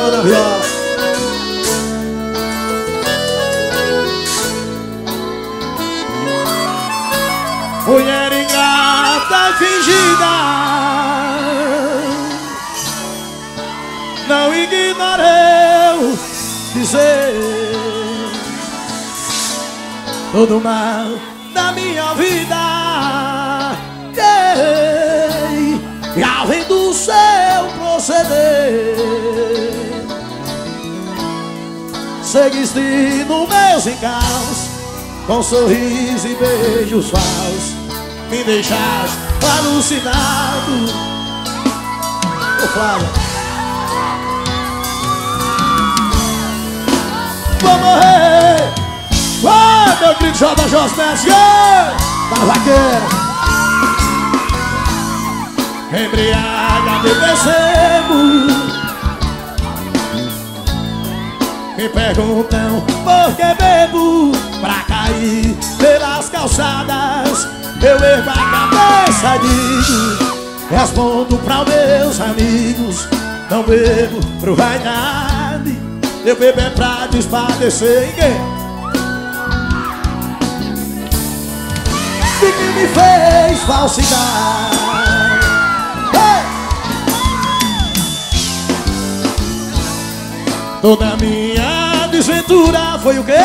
dama da viola. Mulher ingrata e fingida, não ignorei dizer todo mal da minha vida, já vem do seu proceder. Seguiste no meus encaus, com sorriso e beijos falsos, me deixaste alucinado. Ô Flávia, vou morrer. Vai, meu querido JJ Messi, tá vaqueira. Embriaga, me percebo. Me perguntam por que bebo, pra cair pelas calçadas. Eu ergo a cabeça, digo, respondo pra meus amigos: não bebo pro vaidade, eu bebo é pra despadecer. E que me fez falsidade? Toda minha desventura foi o quê?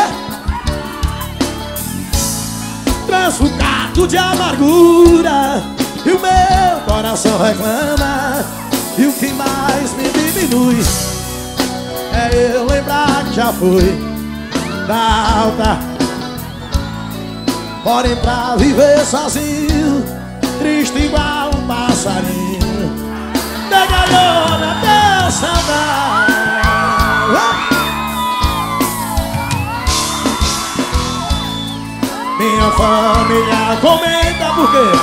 Transfugado de amargura, e o meu coração reclama. E o que mais me diminui é eu lembrar que já fui da alta. Porém pra viver sozinho, triste igual um passarinho, da galhona da saudade. Minha família comenta por quê?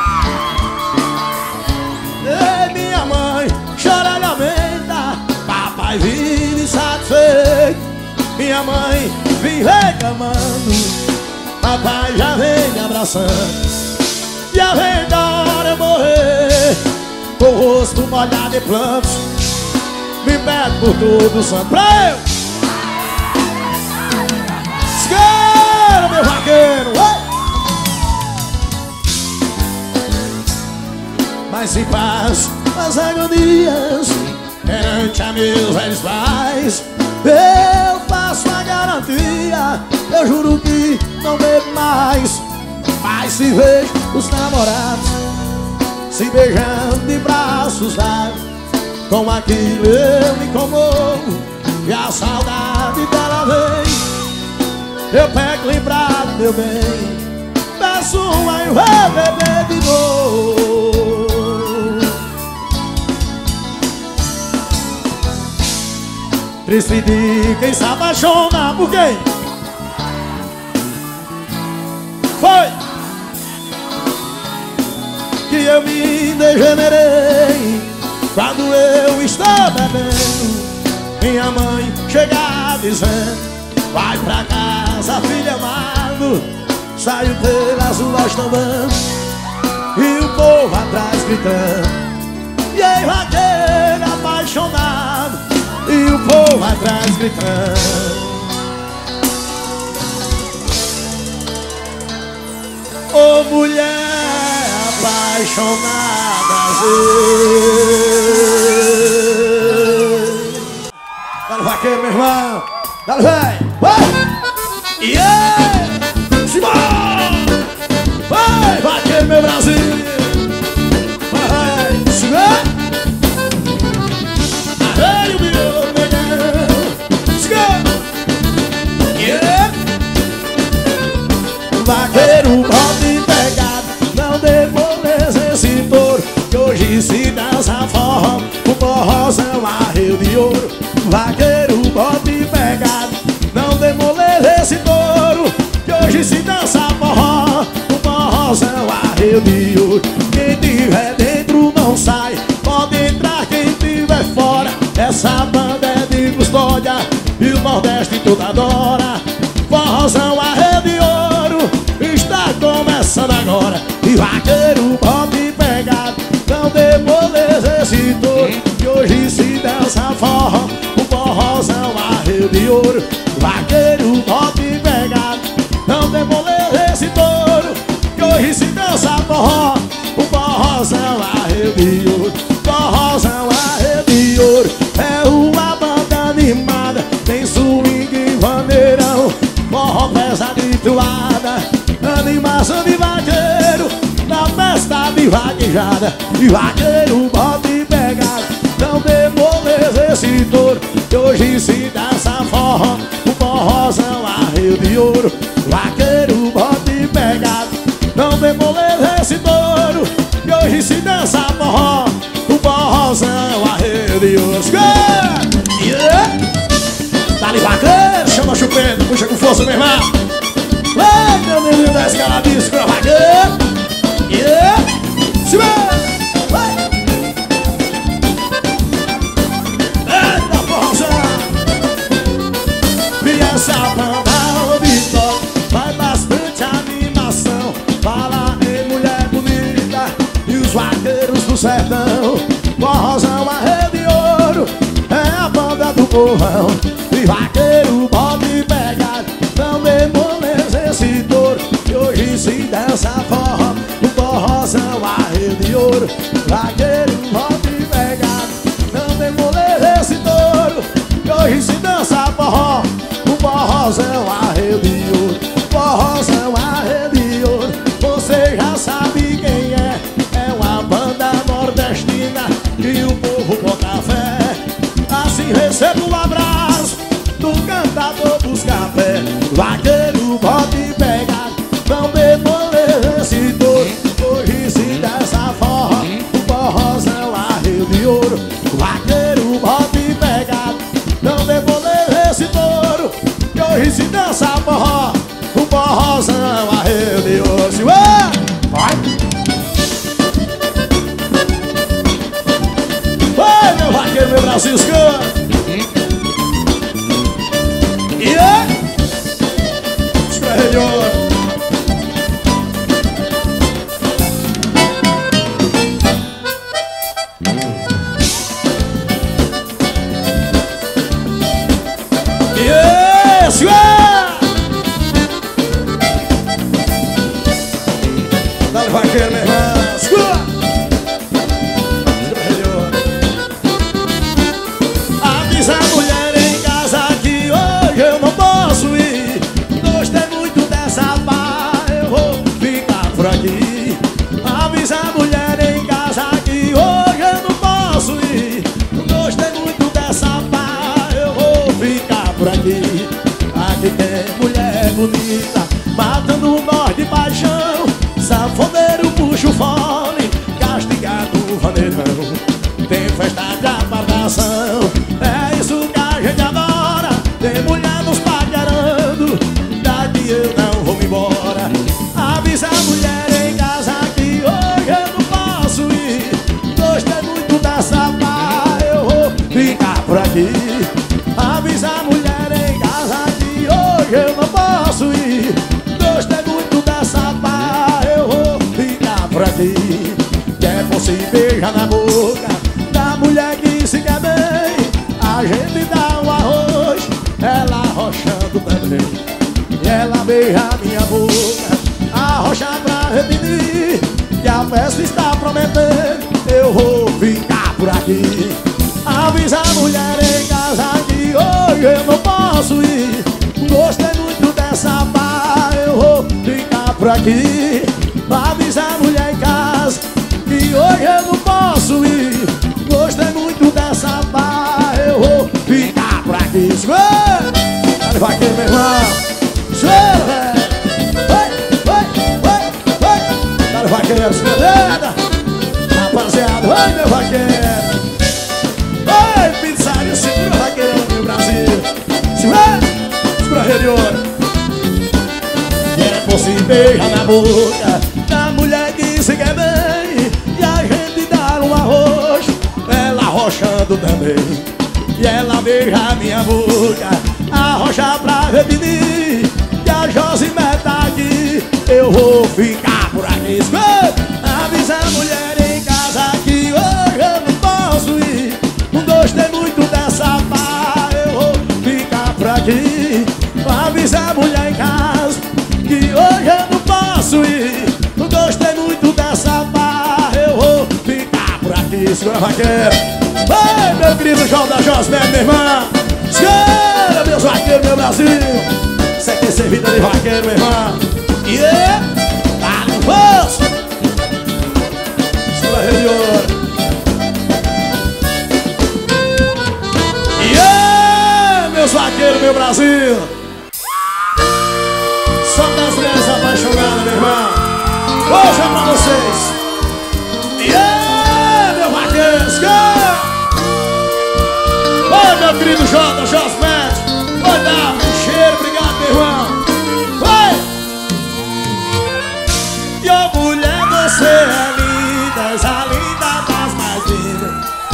Minha mãe chora e lamenta, papai vive satisfeito. Minha mãe vem reclamando, papai já vem me abraçando. Já vem da hora eu morrer, com o rosto molhado em plantos, me pede por todo o santo pra eu. Esqueira, meu vaqueiro, mas se paz as agonias perante a meus velhos pais, eu faço a garantia, eu juro que não bebo mais. Mas se vejo os namorados se beijando de braços dados, com aquilo eu me comovo e a saudade dela vem. Eu pego lembrado, meu bem, peço uma e vou beber de novo. Triste de quem se apaixona por quem? Foi que eu me degenerei quando eu estava bebendo. Minha mãe chega dizendo: vai pra casa, filho amado. Saiu pelas ruas tombando e o povo atrás gritando. E aí vaqueiro apaixonado e o povo atrás gritando. Ô mulher apaixonada, dá-lhe vaqueiro, meu irmão, dá-lhe velho, vai! Yeah! Simão! Vai, vaqueiro, meu Brasil! Vai, Simão! Arreio, meu mulher! Simão! Yeah! Vaqueiro, pode pegar, não demoleza esse touro, que hoje se dança forró, o forrozão arreio de ouro. Vaqueiro, pode pegar, não demoleza esse touro, que hoje se dança forró, o forrozão arreio de ouro. Quem tiver dentro não sai, pode entrar quem tiver fora. Essa banda é de custódia e o Nordeste tudo adora. Forrozão arreio de ouro está começando agora. E vaqueiro, pode pegar, não demoleza esse touro, que hoje se dança forró, o de ouro. Vaqueiro, pode pegar, não tem moleza esse touro, que hoje se dança forró, o forrozão arreio de ouro. Forrozão arreio de ouro, é uma banda animada, tem swing e bandeirão, forró pesado e toada, animação de vaqueiro, na festa de vaquejada. E vaqueiro, pode pegar, não tem moleza esse touro, que hoje se dança forró, o forrozão arreio de ouro. Vaqueiro, pode pegar, não tem moleza esse touro, que hoje se dança forró, o forrozão arreio de ouro. Yeah! Dá-lhe vaqueiro, chama a chupeta, puxa com força, meu irmão. Ei, meu menino da escaladinha, segura vaqueiro. Yeah! Se vai! Eita, forrozão! E essa banda vitória vai bastante animação, fala em mulher bonita e os vaqueiros do sertão. Forrozão arreio de ouro, é a banda do povão. E vaqueiro, pode pegar, não dê moleza esse touro, que hoje se dança forró, o forrozão arreio de ouro. Vaqueiro, pode pegar, não dê moleza esse touro, que hoje se dança forró, o forrozão arreio de ouro. Forrozão arreio de ouro, você já sabe quem é. É uma banda nordestina que o povo bota fé. Assim recebo um abraço do cantador dos café. Vaqueiro, pode pegar, não dê moleza esse touro, hoje se dança forró, o forrozão arreio de ouro. Vaqueiro, pode pegar, não dê moleza esse touro, que hoje se dança forró, o forrozão arreio de ouro. Vai! Vai, meu vaqueiro, meu Francisco! Yeah! Escorregou! Yes, yeah! Dá-lhe vaqueiro, meu irmão! Escura! Avisa a mulher em casa que hoje eu não posso ir. Gostei muito dessa pá, eu vou ficar por aqui. Avisa a mulher em casa que hoje eu não posso ir. Gostei muito dessa pá, eu vou ficar por aqui. Aqui tem mulher bonita, matando nós de paixão. Sanfoneiro puxa o fole, castigado o vaneirão. Tem festa de apartação, é isso que a gente adora. Tem mulher nos paquerando, daqui eu não vou me embora. Avisa a mulher em casa que hoje eu não posso ir. Gostei muito dessa pá, eu vou ficar por aqui. Avisa a mulher em casa que hoje eu não posso ir. Gostei muito dessa pá, eu vou ficar por aqui. Quer você beijar na boca da mulher que se quer bem, a gente dá um arroz, ela arrochando também. E ela beija minha boca, arrocha pra repetir, que a festa está prometendo, eu vou ficar por aqui. Avisa a mulher em casa que hoje eu não posso ir. Gostei muito dessa pá, eu vou ficar por aqui. Avisa a mulher em casa que hoje eu não posso ir. Gostei muito dessa pá, eu vou ficar por aqui. Dá-lhe vaqueiro, meu irmão. Dá-lhe vaqueiro, segura. Rapaziada, vai, meu vaqueiro. Vai, pizzaria, segura o vaqueirão do Brasil. Segura a rede de ouro. Você beija na boca da mulher que se quer bem, e a gente dá um arroz, ela arrochando também. E ela beija minha boca, arrocha pra repetir, que a Josimé tá aqui, eu vou ficar por aqui. Avisa a mulher em casa que hoje eu não posso ir. Gostei muito dessa pá, eu vou ficar por aqui. mulher em casa, que hoje eu não posso ir. Não gostei muito dessa barra, eu vou ficar por aqui. Segura, vaqueiro. Oi, meu querido João da José, meu irmão. Segura, meus vaqueiros, meu Brasil. Isso aqui é ser vida de vaqueiro, meu irmão. Yeah, tá no bolso. Segura, Rio de Ouro. Yeah, meus vaqueiros, meu Brasil. Só das mulheres apaixonadas, meu irmão. Hoje é pra vocês. Yeah, meu vaqueiro. Oi, meu querido Jota, Josmet. Oi, dá um cheiro, obrigado, meu irmão. Oi. E ô mulher, você é linda, és a linda das mais lindas.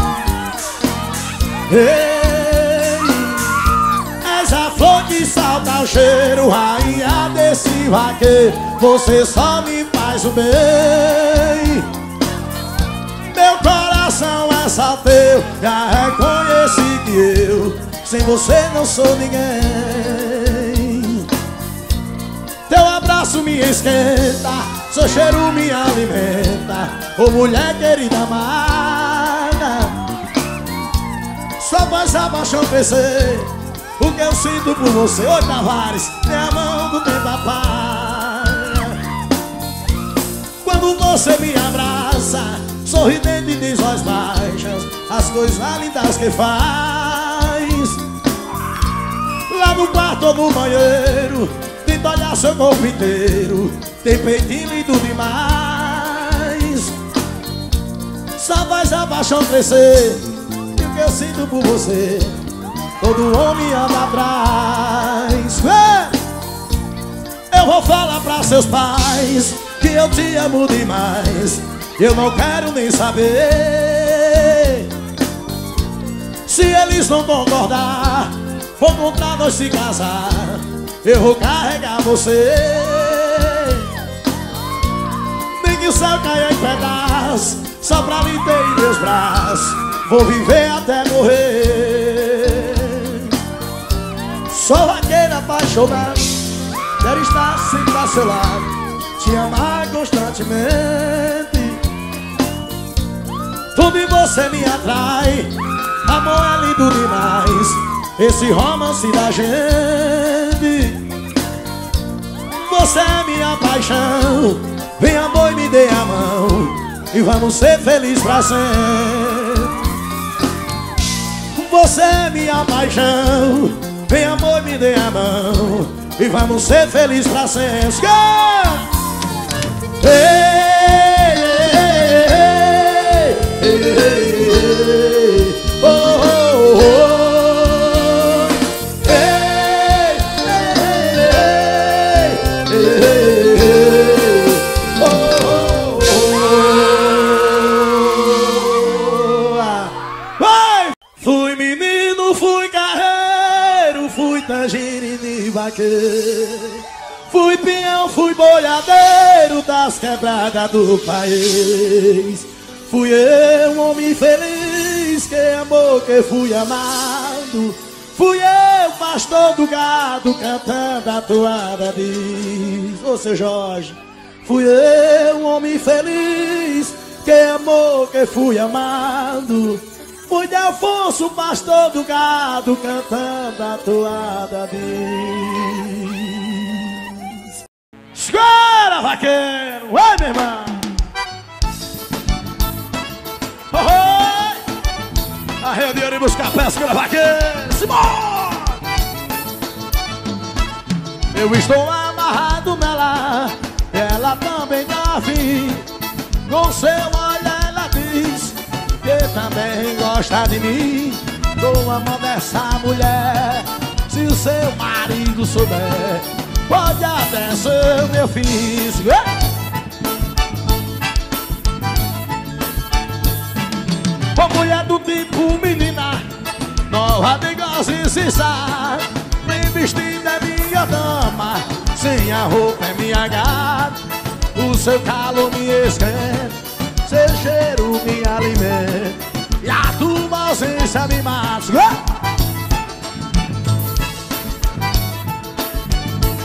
Ei, és a flor que salta o cheiro, rainha desse vaqueiro. Você só me faz o bem. Meu coração é só teu, já reconheci que eu sem você não sou ninguém. Teu abraço me esquenta, seu cheiro me alimenta. Ô mulher querida amada, só faz a paixão crescer. O que eu sinto por você, ô Tavares, é a mão do tempo apaga. Quando você me abraça, sorridente diz voz baixas as coisas lindas que faz. Lá no quarto ou no banheiro, tenta olhar seu corpo inteiro. Tem peitinho lindo demais. Só faz a paixão crescer. E o que eu sinto por você, todo homem anda atrás. Eu vou falar pra seus pais que eu te amo demais. Eu não quero nem saber. Se eles não concordar, vou contar nós se casar. Eu vou carregar você, nem que o céu caia em pedaços, só pra lhe ter em meus braços. Vou viver até morrer. Sou vaqueiro apaixonado, quero estar sempre ao seu lado, te amar constantemente. Tudo em você me atrai, amor é lindo demais, esse romance da gente. Você é minha paixão, vem amor e me dê a mão, e vamos ser felizes pra sempre. Você é minha paixão, vem amor e me dê a mão, e vamos ser felizes pra sempre. Fui menino, fui carreiro, fui tangerine vaqueiro, fui peão, fui boiadeiro das quebradas do país. Fui eu, um homem feliz, que amou, que fui amado. Fui eu, pastor do gado, cantando a toada diz. Ô seu Jorge. Fui eu, um homem feliz, que amou, que fui amado. Fui de Alfonso, pastor do gado, cantando a toada diz. Escola, vaqueiro! Oi, meu irmão! Oi! Arreia dinheiro e buscar pesca na vaqueira! Simbora! Eu estou amarrado nela, ela também tá afim. Com seu olhar ela diz que também gosta de mim. Dou a mão dessa mulher, se o seu marido souber, pode até ser meu filho. Ô mulher do tipo menina, nova de gozo e ciçar, bem vestida é minha dama, sem a roupa é minha gata. O seu calor me esquenta, seu cheiro me alimenta, e a tua ausência me mata.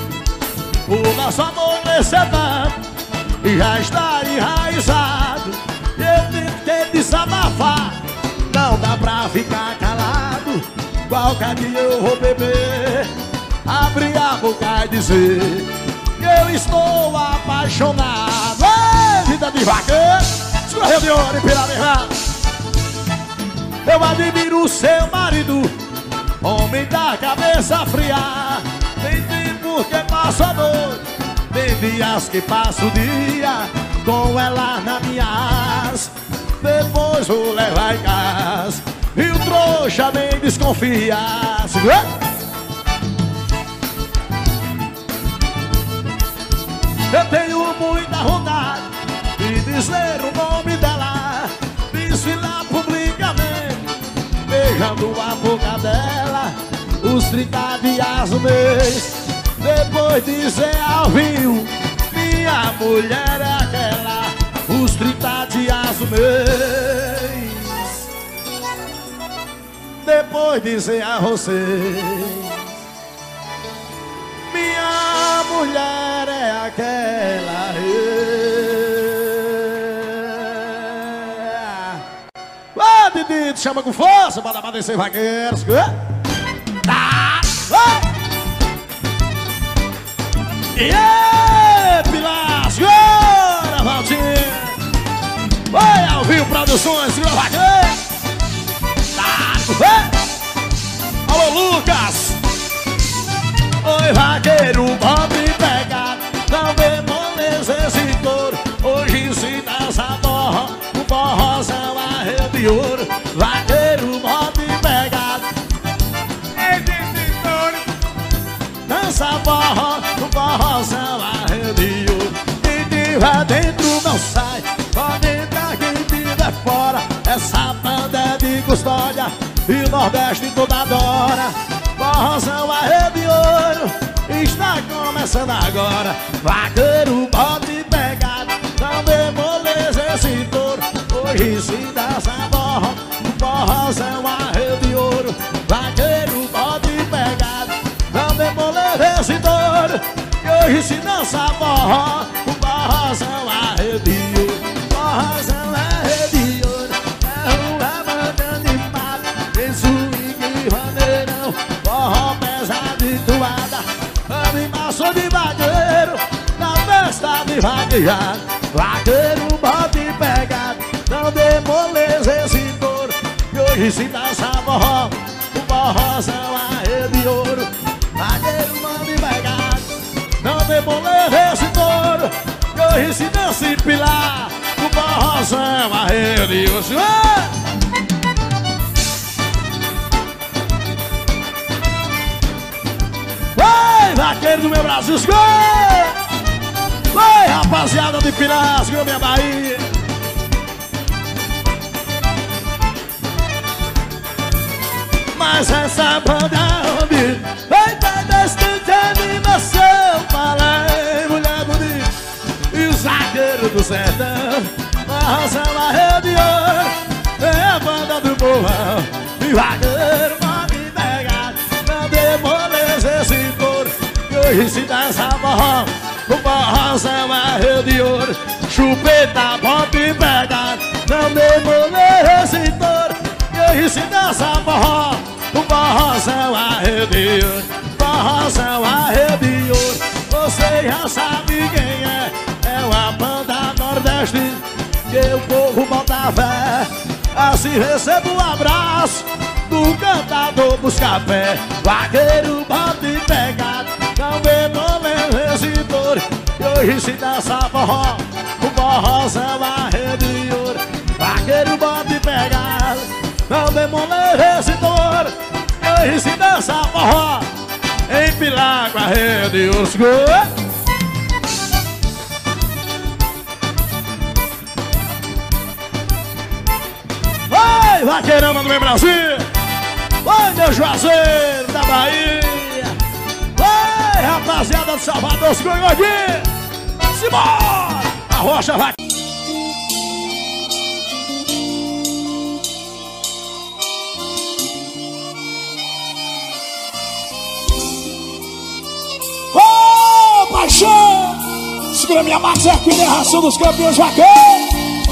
O nosso amor cresceu tanto e já está enraizado. Eu tentei desabafar, não dá pra ficar calado. Qualquer dia eu vou beber, abrir a boca e dizer que eu estou apaixonado. Ei, vida de vaqueiro, escorreu de ouro e pirata errado. Eu admiro o seu marido, homem da cabeça fria. Tem tempo que passo a noite, tem dias que passo o dia com ela na minha asa. Depois vou levar em casa e o trouxa nem desconfia. Eu tenho muita vontade de dizer o nome dela, desfilar publicamente, beijando a boca dela, os 30 dias do mês. Depois dizer ao vivo, minha mulher é aquela, os 30 dias do mês. Depois dizer a você, minha mulher é aquela. Ô, Didi, chama com força para descer vaqueiros. E aí, Pilar, senhora Valtinha. Oi, ao vivo Produções, segura vaqueiro. Alô, Lucas. Oi, vaqueiro, pode pegar, não vê moleza esse touro. Hoje se dança forró, o forrozão arreio de ouro. Vaqueiro, pode pegar esse touro, dança forró, o forrozão arreio de ouro. Quem tiver dentro não sai, pode entrar quem tiver fora. Essa banda é de custódia e o Nordeste toda adora. Forrozão arreio de ouro está começando agora. Vaqueiro, pode pegar, não dê moleza esse touro. Hoje se dança forró, o forrozão arreio de ouro. Vaqueiro, pode pegar, não dê moleza esse touro. Hoje se dança forró, o forrozão arreio de ouro. Forrozão arreio de ouro, é uma banda de mato, tem swing e vaneirão, forró pesado e toada, animação de vaqueiro, na festa de vaquejar. Vaqueiro, pode pegar, não dê moleza esse touro. E hoje se dança forró, o forrozão arreio de ouro. Vaqueiro, pode pegar, não dê moleza esse touro. E hoje se dança em Pilar, o forrozão arreio de ouro. Oi, vaqueiro do meu Brasil, oi, rapaziada de Piras, minha Bahia. Mas essa banda onde vai ter bastante animação. Falei, mulher bonita e o zagueiro do sertão. Forrozão arreio de ouro, é a banda do povão. E vaqueiro pode pegar, não dê moleza esse touro. E hoje se dança forró, o forrozão arreio de ouro. Chupeta pode pegar, não dê moleza esse touro. E hoje se dança forró, o forrozão arreio de ouro. Forrozão arreio de ouro, você já sabe quem é. É uma banda nordeste que o povo bota fé. Assim recebo um abraço do cantador Buscapé. Vaqueiro, pode pegar, não vê moleza esse touro. E hoje se dança forró, o forrozão arreio de ouro. Vaqueiro, pode pegar, não vê moleza esse touro. E hoje se dança forró, em Pilar com arreio de ouro. Oi, vaqueirão do meu Brasil. Oi, meu Juazeiro da Bahia. Oi, rapaziada do Salvador, os gordinhos. Simbora! A rocha vai. Ô, paixão! Segura minha Max Herculino, a ração dos campeões vaqueiros.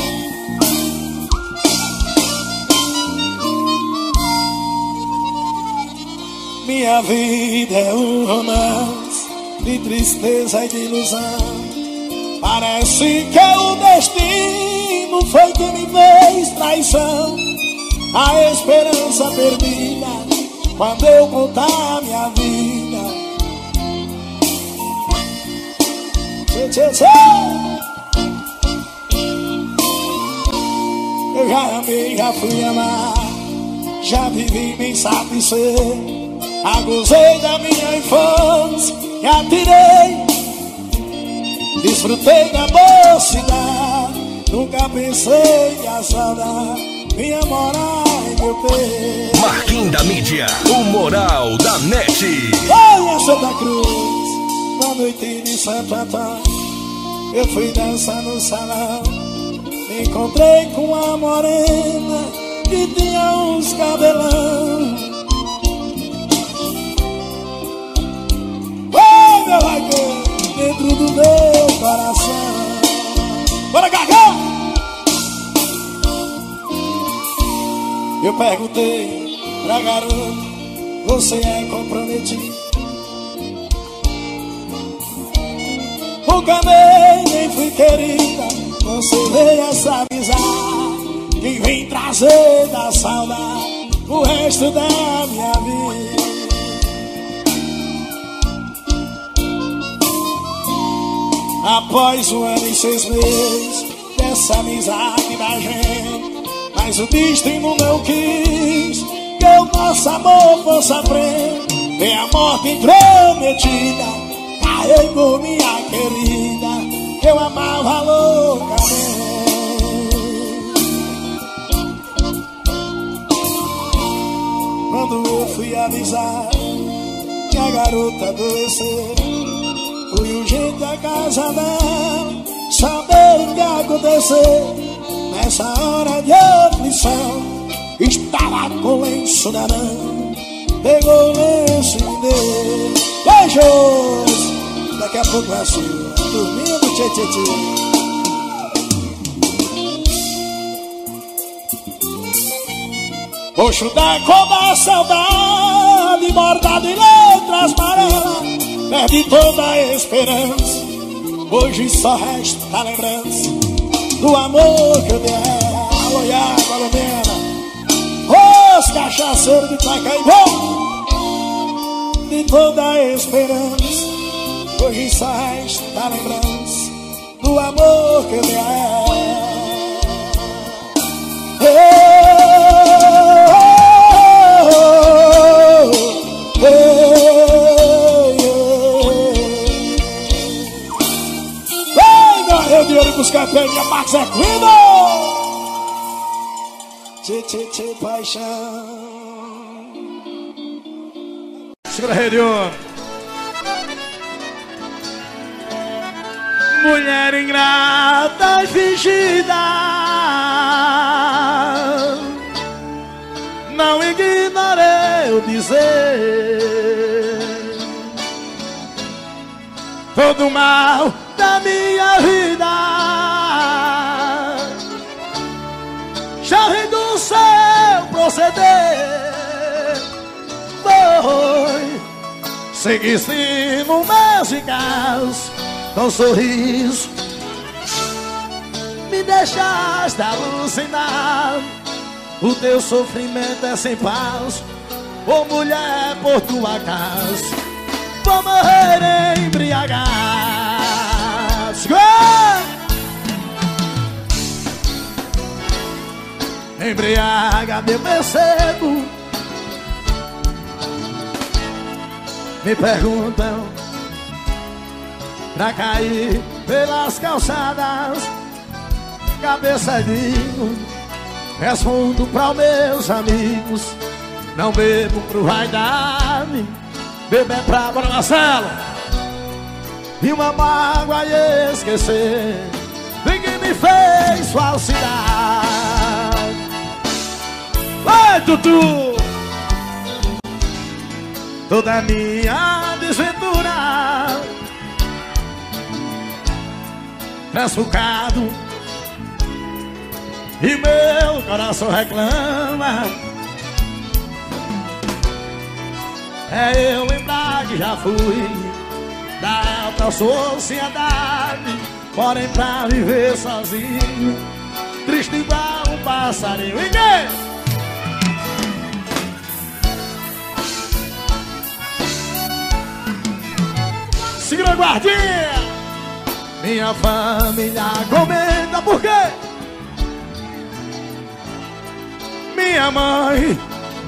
Minha vida é um romance de tristeza e de ilusão. Parece que o destino foi que me fez traição. A esperança perdida quando eu contar minha vida. Tchê, tchê. Eu já amei, já fui amar, já vivi bem satisfeito. Agozei da minha infância e atirei. Desfrutei da mocidade, nunca pensei que a saudade vinha morar em meu peito. Marquinhos da mídia, o moral da net. Olha Santa Cruz, na noite de Santo Antônio, eu fui dançar no salão. Me encontrei com uma morena que tinha uns cabelão. Oh, meu vaqueiro, dentro do meu coração. Bora, Gagá! Eu perguntei pra garota, você é comprometido? Nunca nem fui querida, você veio essa avisar que vem trazer da saudade o resto da minha vida. Após 1 ano e 6 meses dessa amizade da gente, mas o destino não quis que o nosso amor fosse à frente. E a morte intrometida carregou minha querida, que eu amava loucamente. Quando eu fui avisar que a garota adoeceu, fui urgente à casa dela saber o que aconteceu. Nessa hora de aflição, estava com lenço na mão, pegou o lenço e me deu. Beijos, daqui a pouco a sua, dormindo, tchê, tchê, tchê. Roxo da cor da saudade, bordado em letras amarelas, perdi toda a esperança, hoje só resta a lembrança do amor que eu dei a ela. Alô, Iago, alô, Mena, os cachaceiros de Pacaembu. De toda a esperança, hoje só resta a lembrança do amor que eu dei a ela. Vem, de ouro com os campeões, minha Max Herculino. Tchê, tchê, tchê, paixão. Segura a rede, ó. Mulher ingrata e fingida, não ignorei eu dizer todo o mal da minha vida. Já ri do seu proceder, foi seguir-se no meu cigarros, com sorriso me deixaste alucinar. O teu sofrimento é sem pausa, ô mulher, por tua causa vou morrer embriagado. Embriagado eu percebo, me perguntam pra cair pelas calçadas, cabeçadinho, respondo pra meus amigos, não bebo pro vaidade, bebo é pra... Bora, Marcelo! E uma mágoa e esquecer ninguém me fez falsidade. Vai, Tutu! Toda minha desventura transfocado e meu coração reclama. É eu lembrar que já fui da alta sociedade, porém pra viver sozinho, triste igual um passarinho. E quem? Segura a guardinha. Minha família comenta por quê? Minha mãe,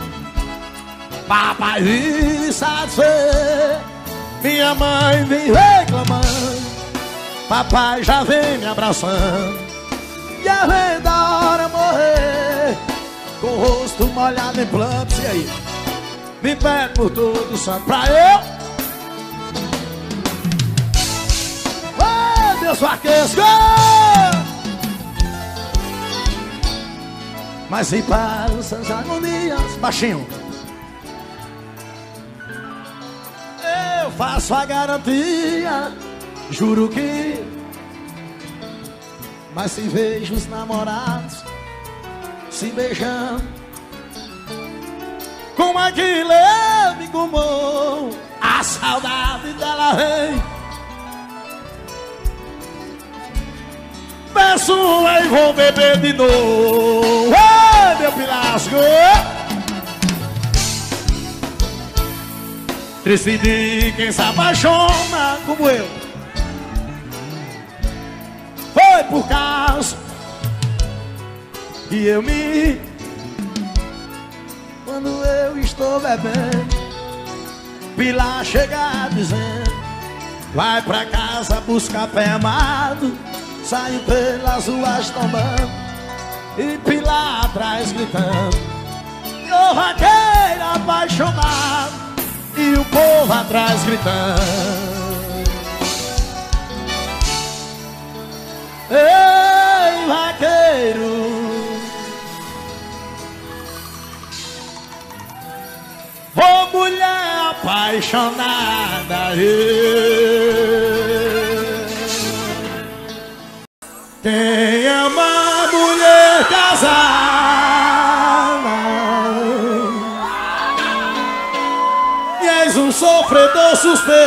papai vive satisfeito. Minha mãe vem reclamando, papai já vem me abraçando. E a vem da hora morrer, com o rosto molhado em plantas. E aí? Me pede por todo santo pra eu. Oh, Deus vaquesco! Mas se para essas agonias, baixinho, eu faço a garantia, juro que. Mas se vejo os namorados se beijando, como aquilo eu me comou, a saudade dela vem. Peço e vou beber de novo. Ei, meu pilasco! Triste de quem se apaixona como eu. Foi por causa que eu me... Quando eu estou bebendo, Pilar chega dizendo: vai pra casa buscar pé amado. Saio pelas ruas tombando e Pilar atrás gritando: ô vaqueiro apaixonado. E o povo atrás gritando: ei, vaqueiro, ô mulher apaixonada. Quem ama mulher casada e és um sofredor suspeito.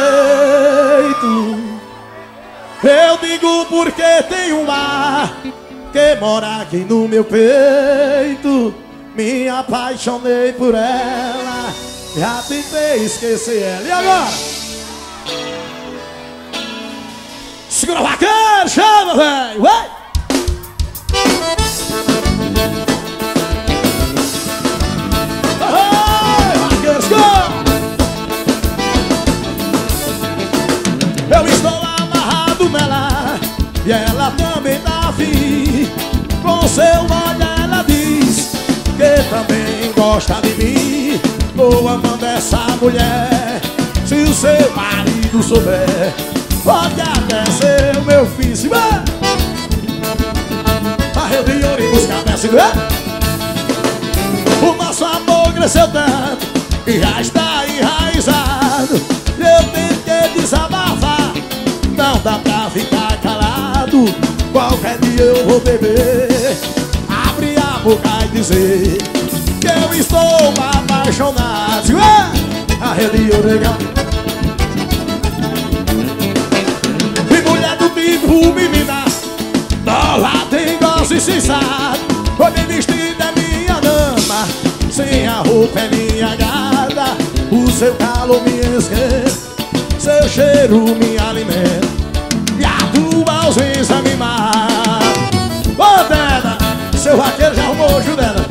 Eu digo porque tem um mar que mora aqui no meu peito. Me apaixonei por ela, já tentei esquecer ela. E agora? Segura a vaqueira, chama, velho! Eu estou amarrado nela e ela também tá afim. Com seu olhar ela diz que também gosta de mim. Tô amando essa mulher, se o seu marido souber, pode até ser o meu filho. Se vai Barril de ouro e buscar desse. O nosso amor cresceu tanto e já está enraizado. Eu tenho que desabafar, não dá pra ficar calado. Qualquer dia eu vou beber, abrir a boca e dizer que eu estou apaixonado. Barril de ouro, legal. Tipo menina, dólar tem gosto sem sabe. Foi bem vestida é minha dama, sem a roupa é minha gata. O seu calor me esquece, seu cheiro me alimenta e a tua ausência me mata. Ô Deda, seu vaqueiro já arrumou, Judena.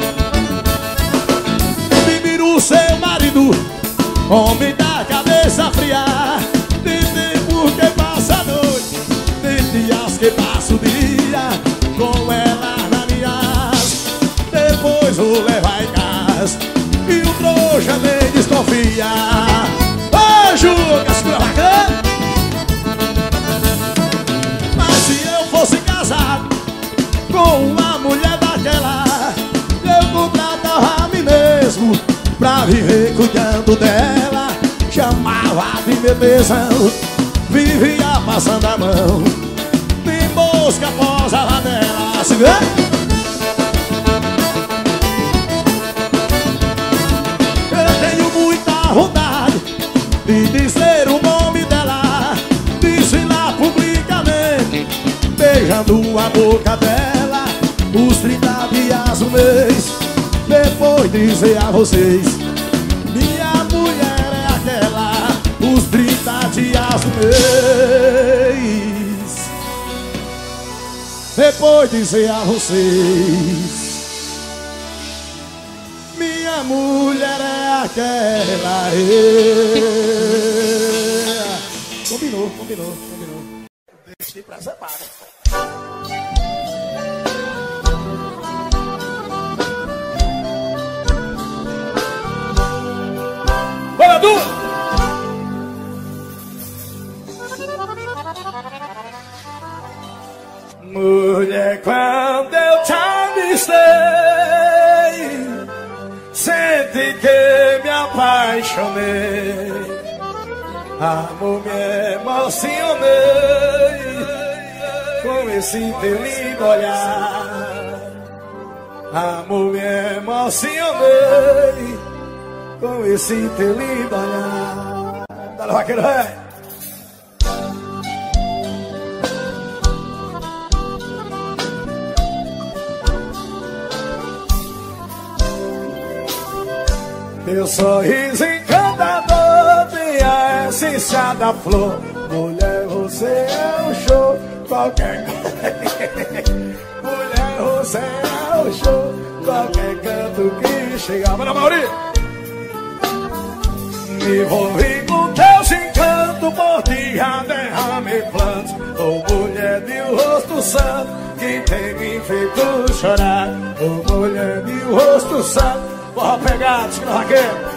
Bibiru, seu marido, homem da cabeça fria. Tem tempo que passa a noite, dias que passo o dia com ela na minha. Depois vou levar em casa e o trouxa nem desconfia. Ô Juca, segura bacana. Mas se eu fosse casado com uma mulher daquela, eu contratava a mim mesmo pra viver cuidando dela. Chamava de meu tesão, vivia passando a mão, Eu tenho muita vontade de dizer o nome dela, desfilar publicamente, beijando a boca dela, os 30 dias do mês. Depois dizer a vocês, minha mulher é aquela, os 30 dias do mês. Depois dizer a vocês, minha mulher é aquela. Combinou. Deixa pra essa parte. Bora, Du! Mulher, quando eu te avistei, senti que me apaixonei. Amor, me emocionei com esse teu lindo olhar. Amor, me emocionei com esse teu lindo olhar. Dá-lhe, vaqueiro, é. Teu sorriso encantador tem a essência da flor. Mulher, você é um show, qualquer mulher, você é um show, qualquer canto que chegar. Bora, Mauri! Me envolvi com teus encantos, por ti já derramei plantos. Oh, mulher de um rosto santo, que tem me feito chorar. Oh, mulher de um rosto santo, bora pegar, tira vaqueiro.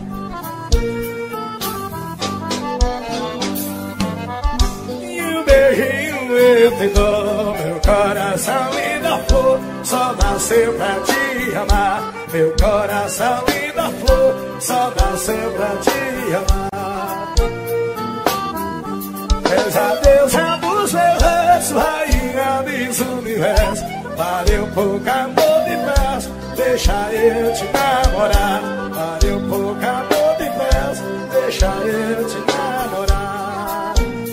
E um beijinho eu te dou, meu coração linda flor, só nasceu pra te amar. Meu coração linda flor, só nasceu pra te amar. És a deusa dos meus versos, rainha dos universos. Valeu pouco amor de paz, deixa eu te namorar. Valeu pouco amor de paz, deixa eu te namorar.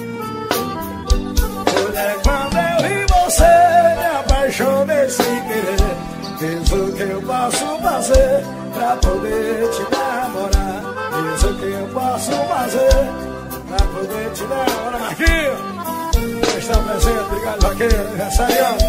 Mulher, quando eu vi você, me apaixonei sem querer. Diz o que eu posso fazer pra poder te namorar. Diz o que eu posso fazer pra poder te namorar. Marquinhos, está presente, obrigado, vaqueiro, aniversariante.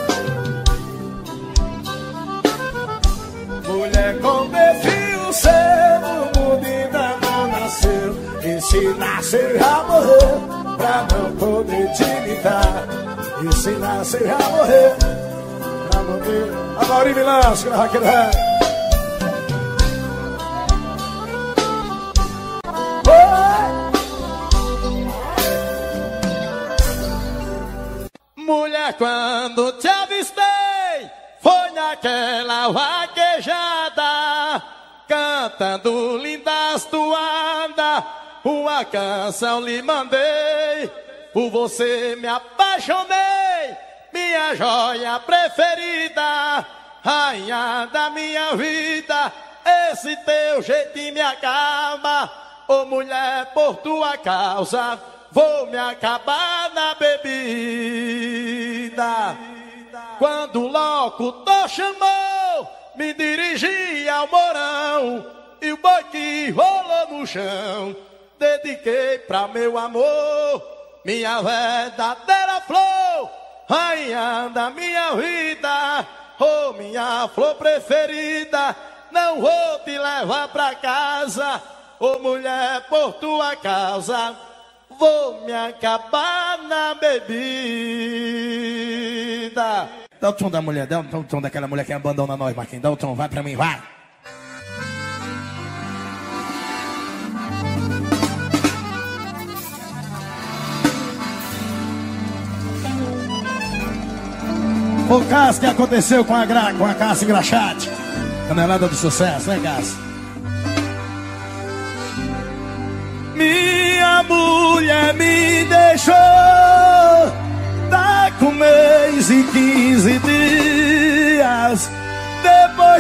Mulher, com perfil seu, o mundo ainda não nasceu. E se nascer já morreu, pra não poder te imitar. E se nascer já morreu, pra não poder. A Mauri Milanço, a Raquel Ré. Mulher, quando te avistei, foi naquela vaquejada, cantando lindas toadas, uma canção lhe mandei. Por você me apaixonei, minha joia preferida, rainha da minha vida. Esse teu jeitinho me acaba, ô mulher, por tua causa vou me acabar na bebida. Quando o locutor chamou, me dirigi ao morão, e o boi que rolou no chão, dediquei pra meu amor, minha verdadeira flor, rainha da minha vida, oh minha flor preferida. Não vou te levar pra casa, ô mulher, por tua causa vou me acabar na bebida. Dá o tom da mulher, dá o tom daquela mulher que abandona nós, Marquinhos. Dá o tom, vai pra mim, vai. O caso que aconteceu com a Cássia Engraxate, canelada do sucesso, né, Cássia? Minha mulher me deixou, tá com mês e 15 dias.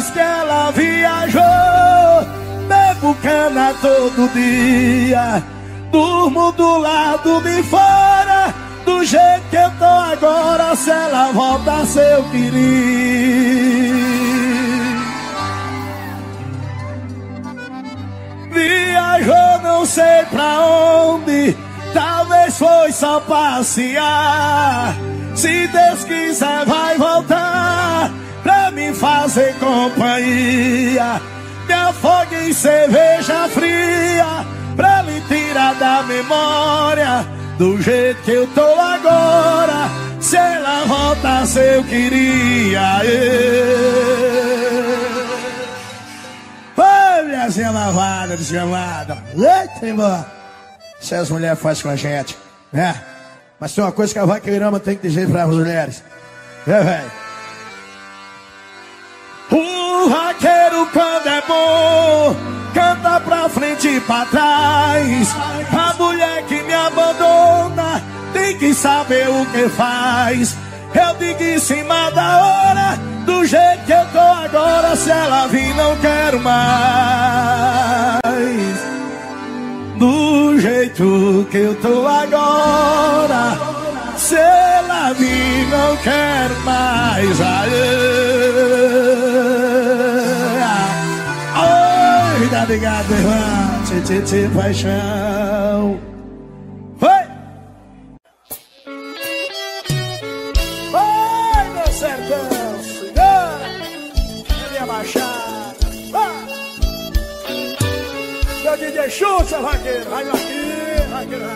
depois que ela viajou, bebo cana todo dia, durmo do lado de fora, do jeito que eu tô agora. Se ela volta, se eu queria. Viajou não sei pra onde, talvez foi só passear. Se Deus quiser vai voltar pra me fazer companhia. Me afogue em cerveja fria pra me tirar da memória do jeito que eu tô agora. Se ela voltasse eu queria. Oi, mulherzinha lavada, desgramada. Eita, irmã. Se as mulheres fazem com a gente, né? Mas tem uma coisa que a vaqueirama tem que dizer para as mulheres. É, velho. O vaqueiro quando é bom canta pra frente e pra trás. A mulher que me abandona tem que saber o que faz. Eu digo em cima da hora, do jeito que eu tô agora. Se ela vir não quero mais. Do jeito que eu tô agora, se ela vir não quero mais. Oi, tá ligado, irmão? Tchê, paixão. Oi! Oi, meu sertão, senhora, ele é baixada. Meu DJ Xuxa, vaqueiro, vai aqui, vaqueiro.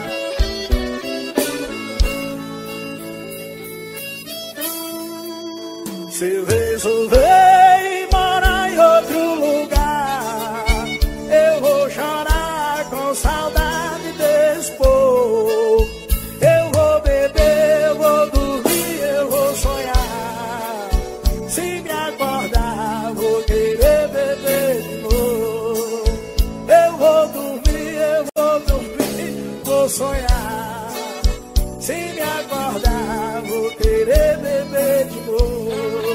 Se eu resolver morar em outro lugar, eu vou chorar com saudade desse povo. Eu vou beber, eu vou dormir, eu vou sonhar. Se me acordar, vou querer beber de novo. Eu vou dormir, vou sonhar. Se me acordar, vou querer beber de novo.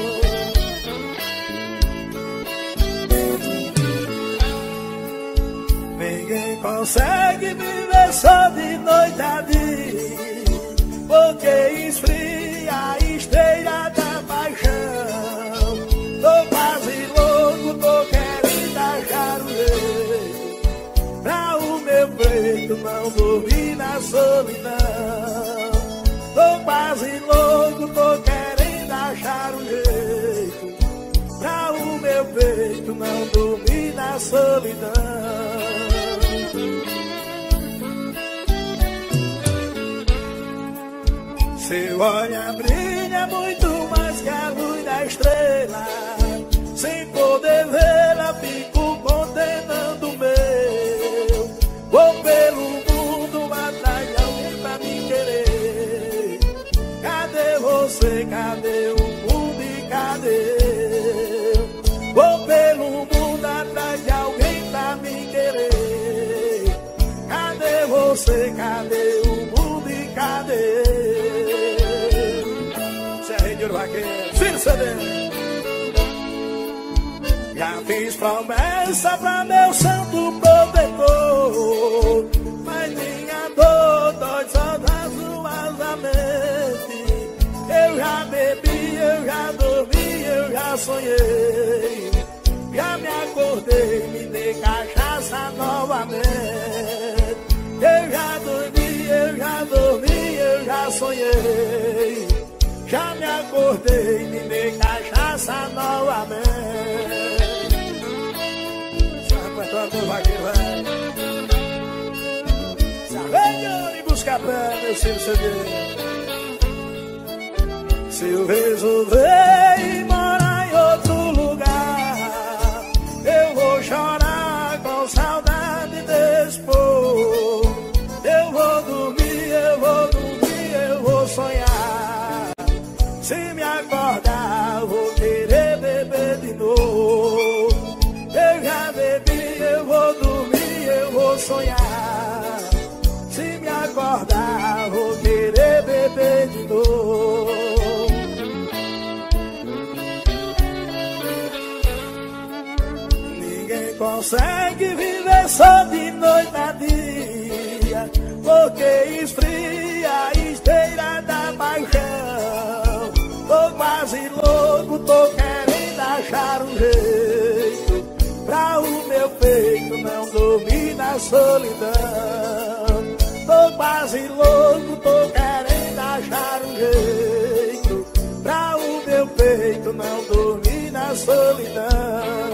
Ninguém consegue viver só de noite a dia, porque esfria a estrela da paixão. Tô quase louco, tô querendo achar o jeito pra o meu peito não dormir na solidão. Tô quase louco, tô querendo achar um jeito pra o meu peito não dormir na solidão. Seu olhar brilha muito mais que a luz da estrela. Sem poder vê-la, fico condenando o meu. Vou pelo mundo atrás de alguém pra me querer. Cadê você? Cadê o mundo e cadê eu? Vou pelo mundo atrás de alguém pra me querer. Cadê você? Cadê o mundo e cadê eu? Vaqueiro, filho CD. Já fiz promessa pra meu santo protetor, mas minha dói só das suas da mente. Eu já bebi, eu já dormi, eu já sonhei. Já me acordei, me dei cachaça novamente. Eu já dormi, eu já sonhei. Já me acordei, me dei cachaça novamente. Sabe, vaqueiro, velho. Sabe, e buscar pé, meu filho, se eu resolver morar em outro lugar, eu vou chorar com saudade desse povo. Eu vou dormir, eu vou sonhar. Se me acordar, vou querer beber de novo. Eu já bebi, eu vou dormir, eu vou sonhar. Se me acordar, vou querer beber de novo. solidão. Tô quase louco, tô querendo achar um jeito pra o meu peito não dormir na solidão.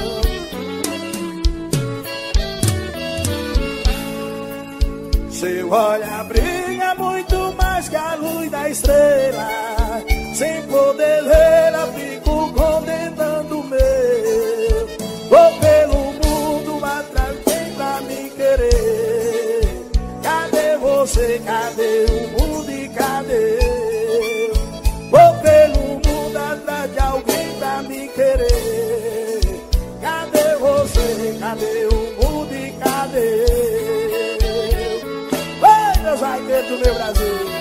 Seu olhar brilha muito mais que a luz da estrela. Sem poder vê-la, fico condenando o meu. Vou pelo mundo atrás, quem pra me querer? Cadê você? Cadê o mundo e cadê eu? Vou pelo mundo atrás de alguém pra me querer. Cadê você? Cadê o mundo e cadê eu? Vai, meus vaqueiros do meu Brasil.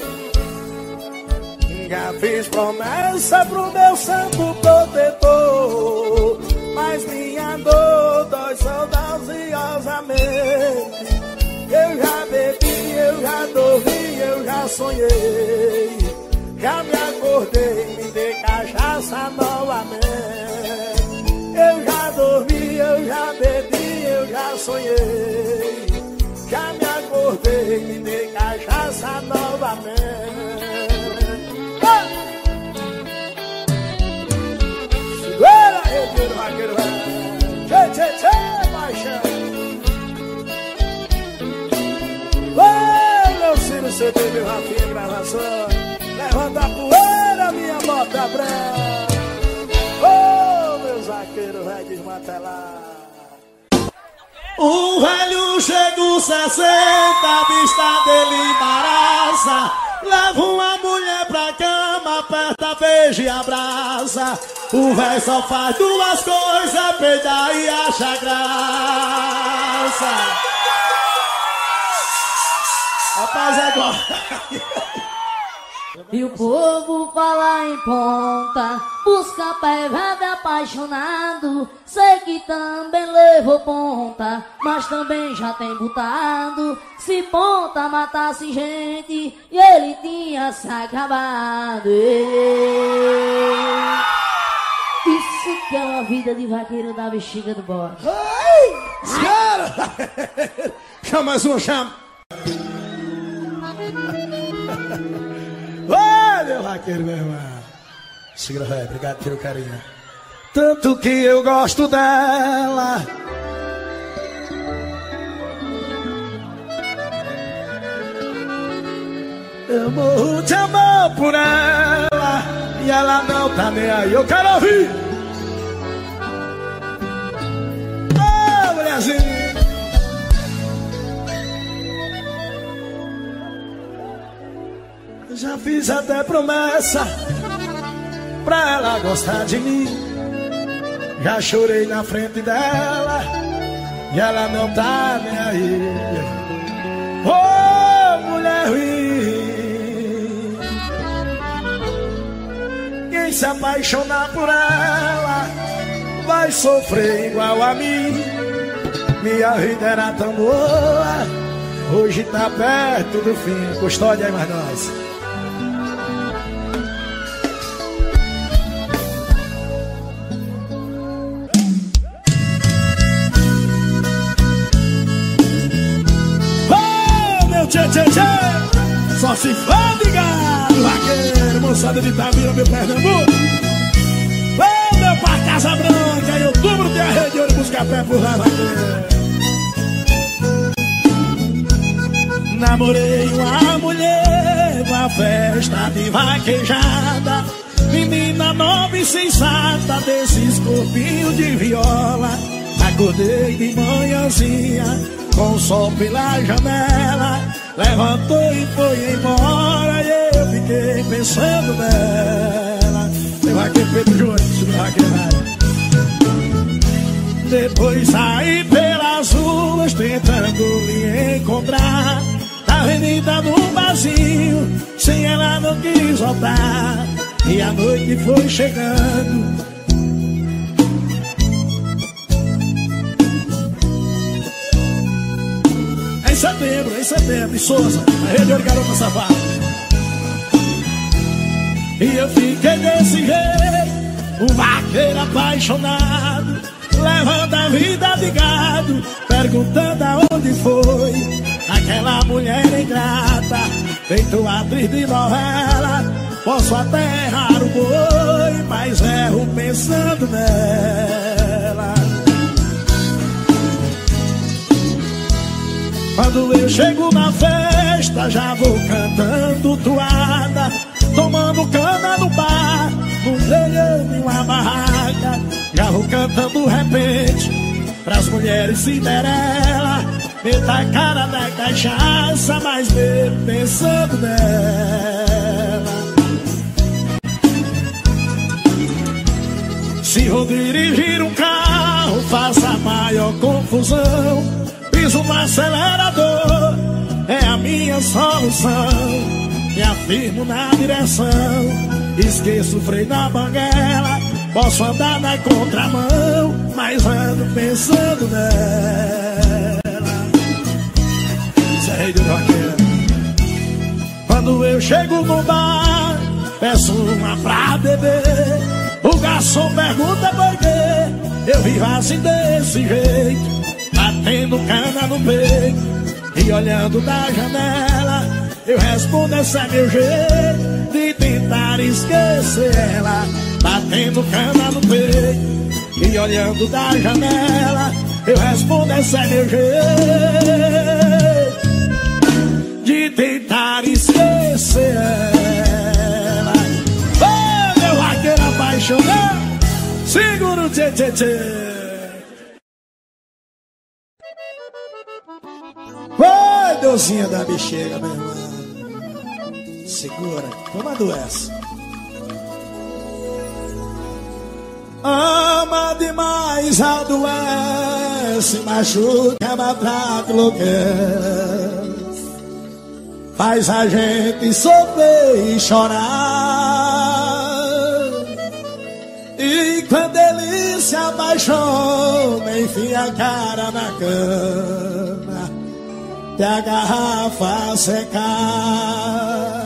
Já fiz promessa pro meu santo protetor, mas minha dor dói saudaciosamente. Eu já bebi, eu já dormi, eu já sonhei. Já me acordei, me dei cachaça novamente. Eu já dormi, eu já bebi, eu já sonhei. Já me acordei, me dei cachaça novamente. Segura, regueiro, vaqueiro, tchê, tchê, tchê, paixão. Ô, meu Ciro, CD, meu Rafinha, gravação. Levanta a poeira, minha bota branca. Ô, meus vaqueiros, vai desmantelar. Um velho chega aos 60, a vista dele embaraça. Leva uma mulher pra cama, aperta, beija e abraça. O velho só faz duas coisas, peidar e acha graça. Rapaz, agora... E o povo fala em ponta, busca pé velho apaixonado. Sei que também levou ponta, mas também já tem botado. Se ponta matasse gente, e ele tinha se acabado. Isso que é uma vida de vaqueiro da bexiga do bode. Ai, cara! Chama mais uma, chama. Olha, vaqueiro, meu irmão. Segura, velho. Obrigado pelo carinho. Tanto que eu gosto dela. Eu morro de amor por ela. E ela não tá nem aí. Eu quero ouvir. Ô, mulherzinha. Já fiz até promessa pra ela gostar de mim. Já chorei na frente dela e ela não tá nem aí. Oh, mulher ruim. Quem se apaixonar por ela vai sofrer igual a mim. Minha vida era tão boa, hoje tá perto do fim. Custódia aí, mais nós. Tchê, tchê, tchê. Só se fode, galo. Vaqueiro, moçada de Itabira, meu Pernambuco. Ô, meu pai, Casa Branca. Em outubro tem a rede de ouro buscar pé por lá, vaqueiro. Namorei uma mulher numa festa de vaquejada. Menina nova e sensata, desses corpinhos de viola. Acordei de manhãzinha com o sol pela janela, levantou e foi embora, e eu fiquei pensando nela. Você vai aqui, Pedro Júnior, você vai aqui, vai. Depois saí pelas ruas tentando lhe encontrar, na avenida num barzinho, sem ela não quis voltar. E a noite foi chegando. Em setembro, em Souza, a rede de garota safada. E eu fiquei desse jeito, um vaqueiro apaixonado. levando a vida de gado, perguntando aonde foi aquela mulher ingrata, feito atriz de novela. Posso até errar o boi, mas erro pensando nela. Quando eu chego na festa, já vou cantando toada, tomando cana no bar, num telhão e uma barraca. Já vou cantando repente pras mulheres Cinderela. Meta a cara da cachaça, mas bebo pensando nela. Se vou dirigir um carro, faça a maior confusão, piso no acelerador, é a minha solução. Me afirmo na direção, esqueço o freio da banguela. Posso andar na contramão, mas ando pensando nela. Isso é rei do roqueiro. Quando eu chego no bar, peço uma pra beber. O garçom pergunta por quê eu vivo assim desse jeito, batendo cana no peito e olhando da janela. Eu respondo, esse é meu jeito de tentar esquecer ela. Batendo cana no peito e olhando da janela. Eu respondo, esse é meu jeito de tentar esquecer ela. Oh, meu vaqueiro apaixonado, segura o tchê tchê tchê. Oi, Deusinha da bexiga, meu irmão. Segura, tomando essa. Ama demais, adoece, machuca, maltrata, enlouquece. Faz a gente sofrer e chorar. E quando ele se apaixona, enfia a cara na cama, até a garrafa secar.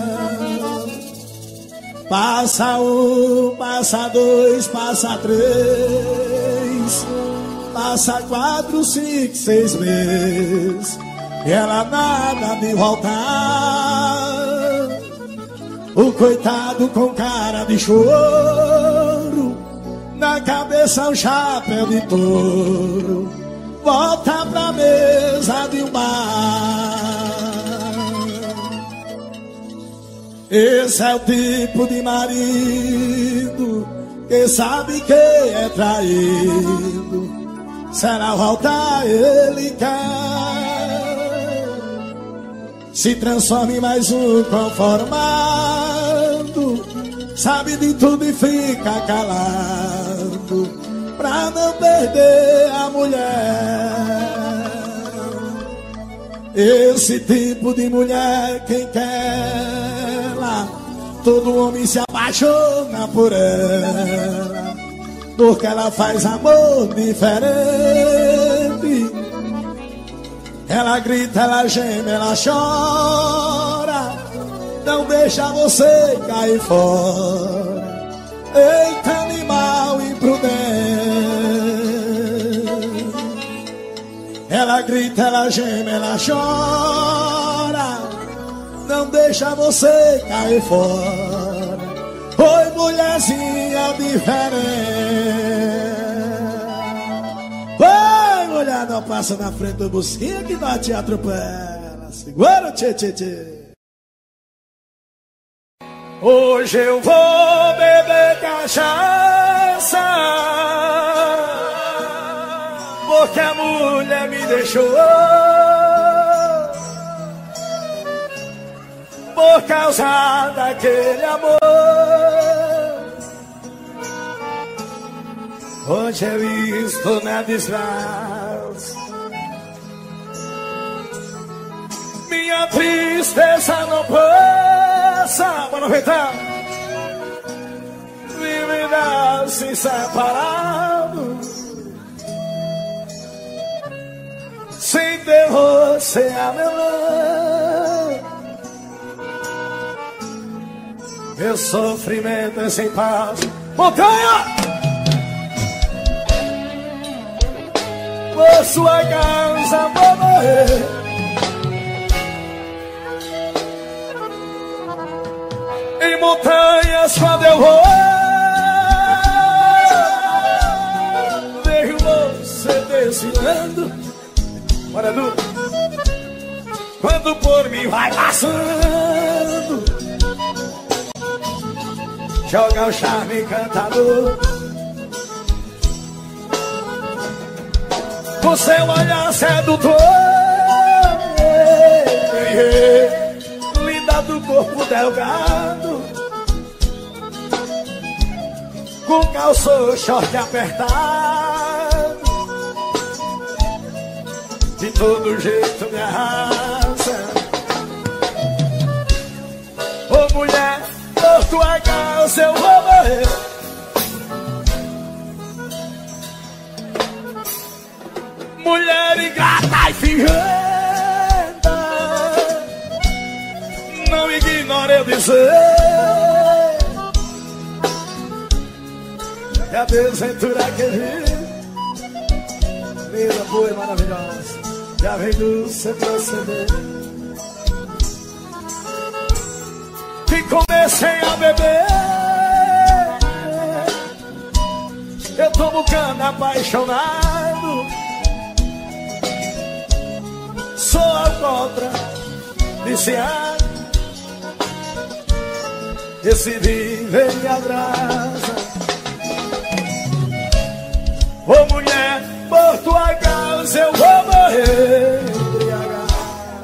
Passa um, passa dois, passa três, passa 4, 5, 6 meses, e ela nada de voltar. O coitado com cara de choro, na cabeça um chapéu de touro, volta pra mesa de um bar. Esse é o tipo de marido que sabe que é traído. Será voltar ele quer. Se transforma em mais um conformado, sabe de tudo e fica calado, pra não perder a mulher. Esse tipo de mulher, quem quer ela, todo homem se apaixona por ela, porque ela faz amor diferente. Ela grita, ela geme, ela chora, não deixa você cair fora. Eita, animal imprudente. Ela grita, ela geme, ela chora, não deixa você cair fora. Oi, mulherzinha diferente. Oi, mulher, não passa na frente do busquinha que nós te atropela. Segura o tchê, tchê, tchê. Hoje eu vou beber cachaça, porque a mulher me deixou, por causa daquele amor. Hoje eu estou na desgraça, minha tristeza não passa. Bora aproveitar. Viver assim separado, sem ter você a meu lado. Meu sofrimento é sem paz. Montanha! por sua causa vou morrer. Em montanhas quando eu vou, vejo você desfilando. Bora, Edu. Quando por mim vai passando, joga o charme encantador. O seu olhar sedutor, linda do corpo delgado, com calço short apertado, de todo jeito me arrasa. Ô mulher, por tua causa eu vou morrer. Mulher ingrata e fingida, não ignore eu dizer que a desventura que vi, linda, boa e maravilhosa, já vem do seu proceder. Que comecei a beber, eu tô bucando apaixonado. Sou alcoólatra, viciado, esse viver me abraça. Ô mulher, por tua causa eu vou morrer embriagado.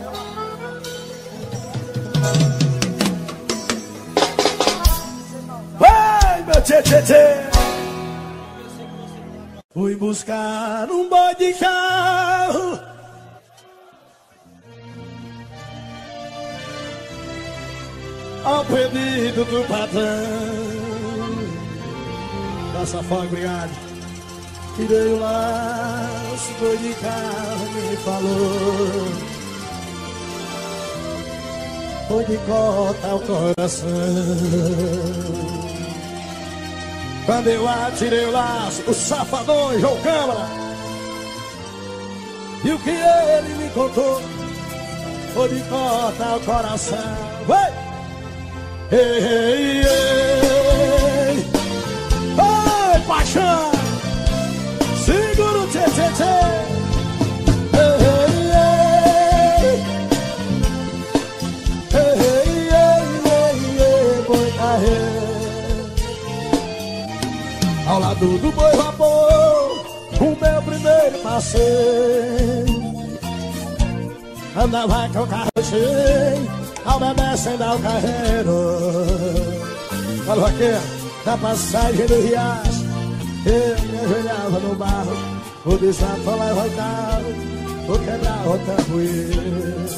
Vai, meu tchê, tchê, tchê. Fui buscar um boi de carro, ao pedido do patrão. Passa fogo, obrigado. Tirei o laço, boi de carro me falou, foi de cortar o coração. Quando eu atirei o laço, o safadão João Câmara, e o que ele me contou foi de cortar o coração. Vai! Ei, ei, ei, ei, paixão, segura o tchê, tchê, tchê. Ei, ei, ei, ei, ei, ei, boi carreiro. Ao lado do boi vapor, o meu primeiro passeio, andava com o carro cheio, ao bebê sem dar o carreiro. Falou aqui, na passagem do riacho, eu me ajoelhava no barro, o desafio lá voltava, o quebrar o tamborim.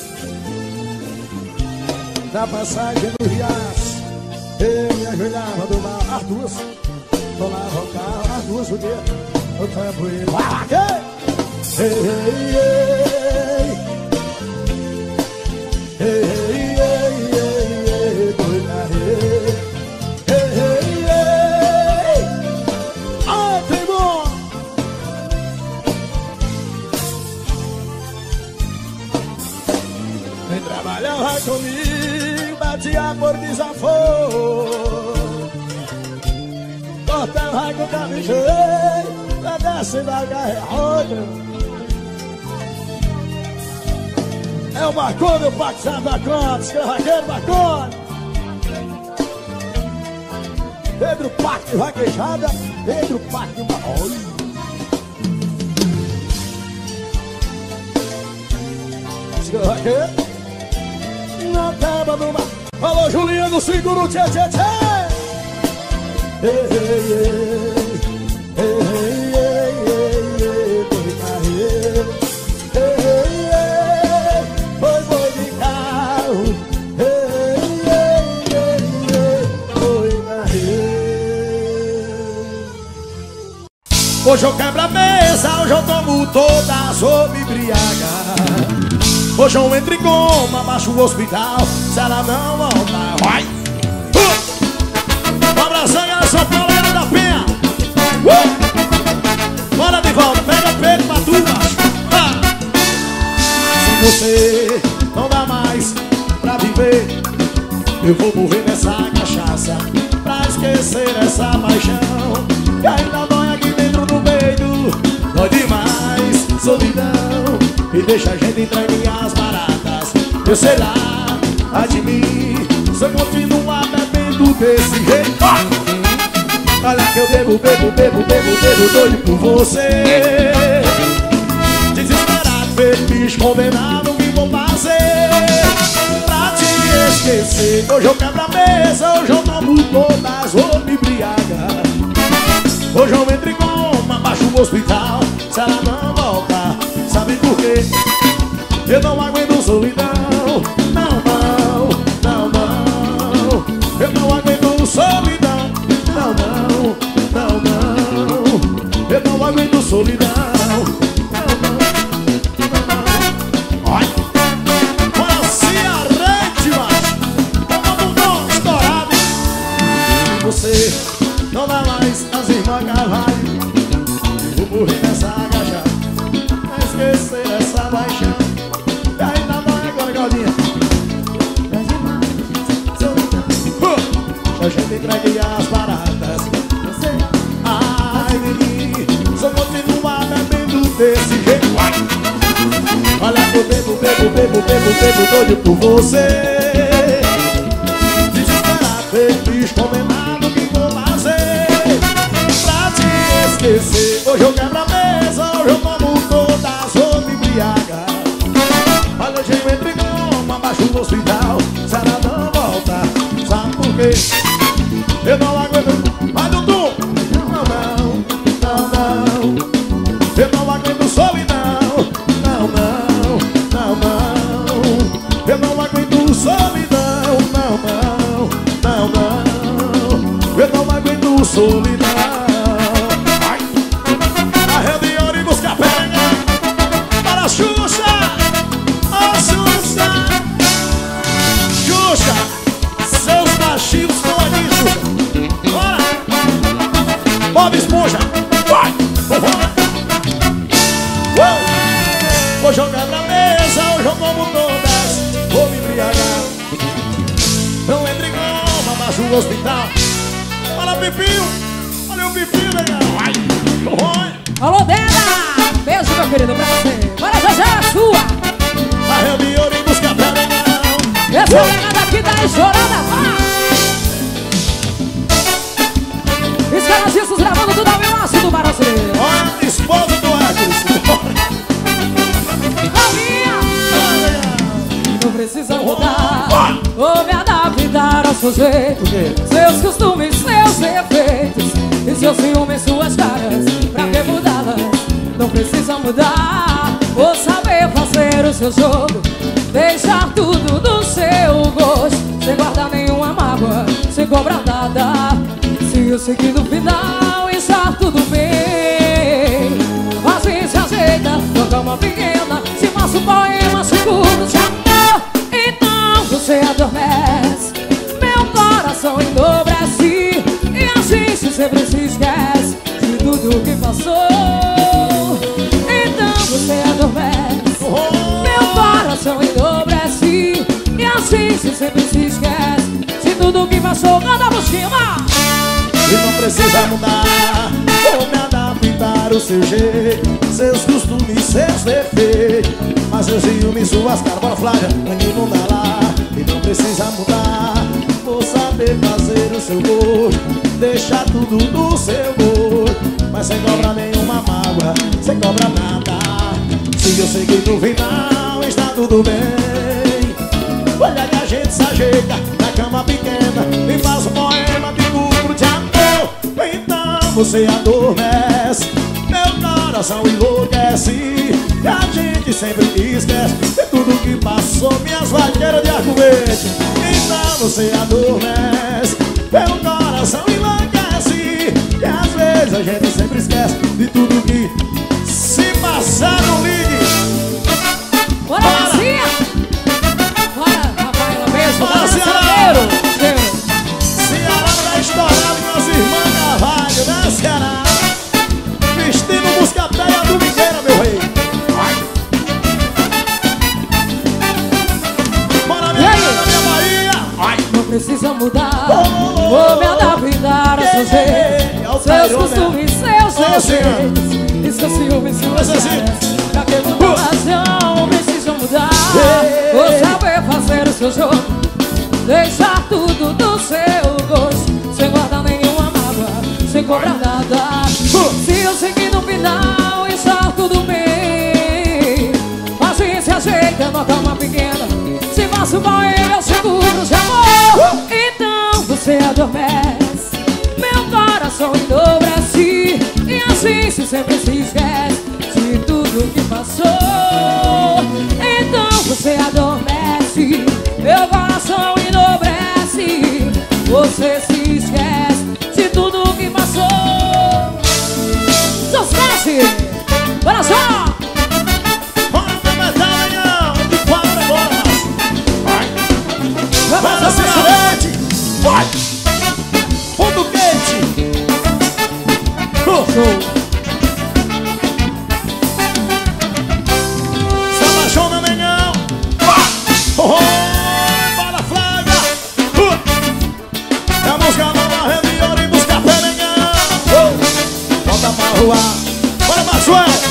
Na passagem do riacho, eu me ajoelhava no barro, as duas, rolava o carro, as duas o dedo, o tamborim. Vai aqui! Ei, ei, ei, ei, ei, ei, boi carreiro. Ei, ei, ei, ai, primo! Vem trabalhar, vai comigo, batia por desaforo, corta, vai com o carro cheio, pra descer da garra outra. É o Marconi, o Paquistão da Conta, escravaqueiro Marconi. Pedro Pac, vaquejada, Pedro Pac, Marroi. Escravaqueiro, na tábua do mar. Alô, Juliano, segura o tchê, tchê, tchê. Ei, ei, ei, ei, ei, ei, ei, boi carreiro. Ei, ei, ei, boi de carro. Ei, ei, ei, ei, boi carreiro. Hoje eu quebro a mesa, hoje eu tomo toda sob embriaga. Hoje eu entro em coma, abaixo o hospital, se ela não voltar, vai! Um abração, galera, São Paulo, da Penha! Bora de volta, pega o peito pra tu, macho! essa cachaça pra esquecer essa paixão que ainda dói aqui dentro do peito. Dói demais, solidão, e deixa a gente entregue às baratas. Eu sei lá, ai de mim, se eu continuar bebendo desse jeito. Olha que eu bebo doido por você. Desesperado, feito bicho condenado, o que vou fazer pra te esquecer? Hoje eu quebro a mesa, hoje eu tomo todas, vou me embriagar. Hoje eu entro em coma, baixo o hospital, se ela não volta, sabe por quê? Eu não aguento solidão. Não, não, não, não. Eu não aguento solidão. Não, não, não, não. Eu não aguento solidão. Não, não, não. Olha, olha se arrete, macho. Vamos dar estourado. Você não dá mais as irmãs Carvalho. Vou morrer nessa agacha, pra esquecer essa paixão. E ainda dói agora, Galdinha. A gente entregue as baratas. Ai, menino, só continuar bebendo desse jeito. Olha que eu bebo doido por você. Desesperado, feito bicho condenado, o que vou fazer pra te esquecer? Hoje eu quebro a mesa, hoje eu tomo todas, vou me embriagar. Olha, hoje eu entro em coma, abaixo do hospital, se ela não volta, sabe por quê? Eu não aguento, vai Dudu! Não, não, não, não. Eu não aguento solidão. Não, não, não, não. Eu não aguento solidão. Não, não, não, não. Eu não aguento solidão. Ai. Arreu de ouro e busca pega para a Xuxa. Ó, Xuxa. Xuxa, seus machinhos estão ali, Xuxa. Bob Esponja, vai! Vou jogar na mesa, hoje eu como todas, vou me embriagar. Não entre em coma, abaixo do hospital. Olha o Pipinho, olha o Pipinho, legal. Vai! Alô, Dena! Beijo, meu querido, pra você. Bora, Zezé, é sua! Arreu de ouro e busca pra legal. Essa é daqui da Chorada, vai! Escaragistas gravando tudo ao meu aço do Barocê. Olha, esposa do Hércules. Não precisa mudar ou me adaptar ao seu jeito, seus costumes, seus defeitos e seus ciúmes, suas caras. Pra que mudá-las? Não precisa mudar ou saber fazer o seu jogo, deixar tudo do seu gosto, sem guardar nenhuma mágoa, sem cobrar nada. Se eu seguir no final está tudo bem, assim se ajeita, toca uma pequena, se passa um poema seguro de amor. Então você adormece, meu coração endobrece, e assim se sempre se esquece de tudo que passou. Então você adormece, meu coração endobrece, e assim se sempre se esquece de tudo que passou. Canta por cima! E não precisa mudar ou me adaptar o seu jeito, seus costumes, seus defeitos, mas seus ciúmes, suas caras. Bora, Flávia, aqui não dá lá. E não precisa mudar, vou saber fazer o seu gosto, deixar tudo do seu gosto, mas sem cobrar nenhuma mágoa, sem cobrar nada. Se eu seguir no final está tudo bem, olha que a gente se ajeita na cama pequena e faz um poema de cubro de amor. Então você adormece, meu coração enlouquece, e a gente sempre esquece de tudo que passou, minhas vaqueiras de arco-verde. Então você adormece, meu coração enlouquece, e às vezes a gente sempre esquece de tudo que se passar no ligue. Bora, Garcia! Bora, Rafaela, beijo! Bora, Ceará! Ceará tá estourado, meus irmãos Carvalho, né, Ceará? Vestindo busca-pé a domingueira, meu rei! Vai! Bora, minha Bahia! Vai! Não precisa mudar Vou me adaptar ao seu jeito, seus costumes, seus defeitos e seus ciúmes, suas caras. Pra que mudar, não precisa mudar. Vou saber fazer o seu jogo, deixar tudo do seu gosto, sem guardar nenhuma mágoa, sem cobrar nada. Se eu sei que no final está tudo bem, a gente se ajeita numa cama pequena. Se faço com ele eu seguro de amor. Então você adormece, meu coração endobrece, e assim se sempre se esquece de tudo que passou. Então você adormece, meu coração enobrece, você se esquece de tudo que passou. Sucesso! Bora só! Bora começar, Leão! De quadra agora! Vai! Bora, Ciarete! Vai! Ponto quente! Show! Salachona, Leão! Vai! Oh, bora, Flaga! É a música nova, Rede de Ouro e busca pé, Leão! Volta pra rua! Bora, Maxwell!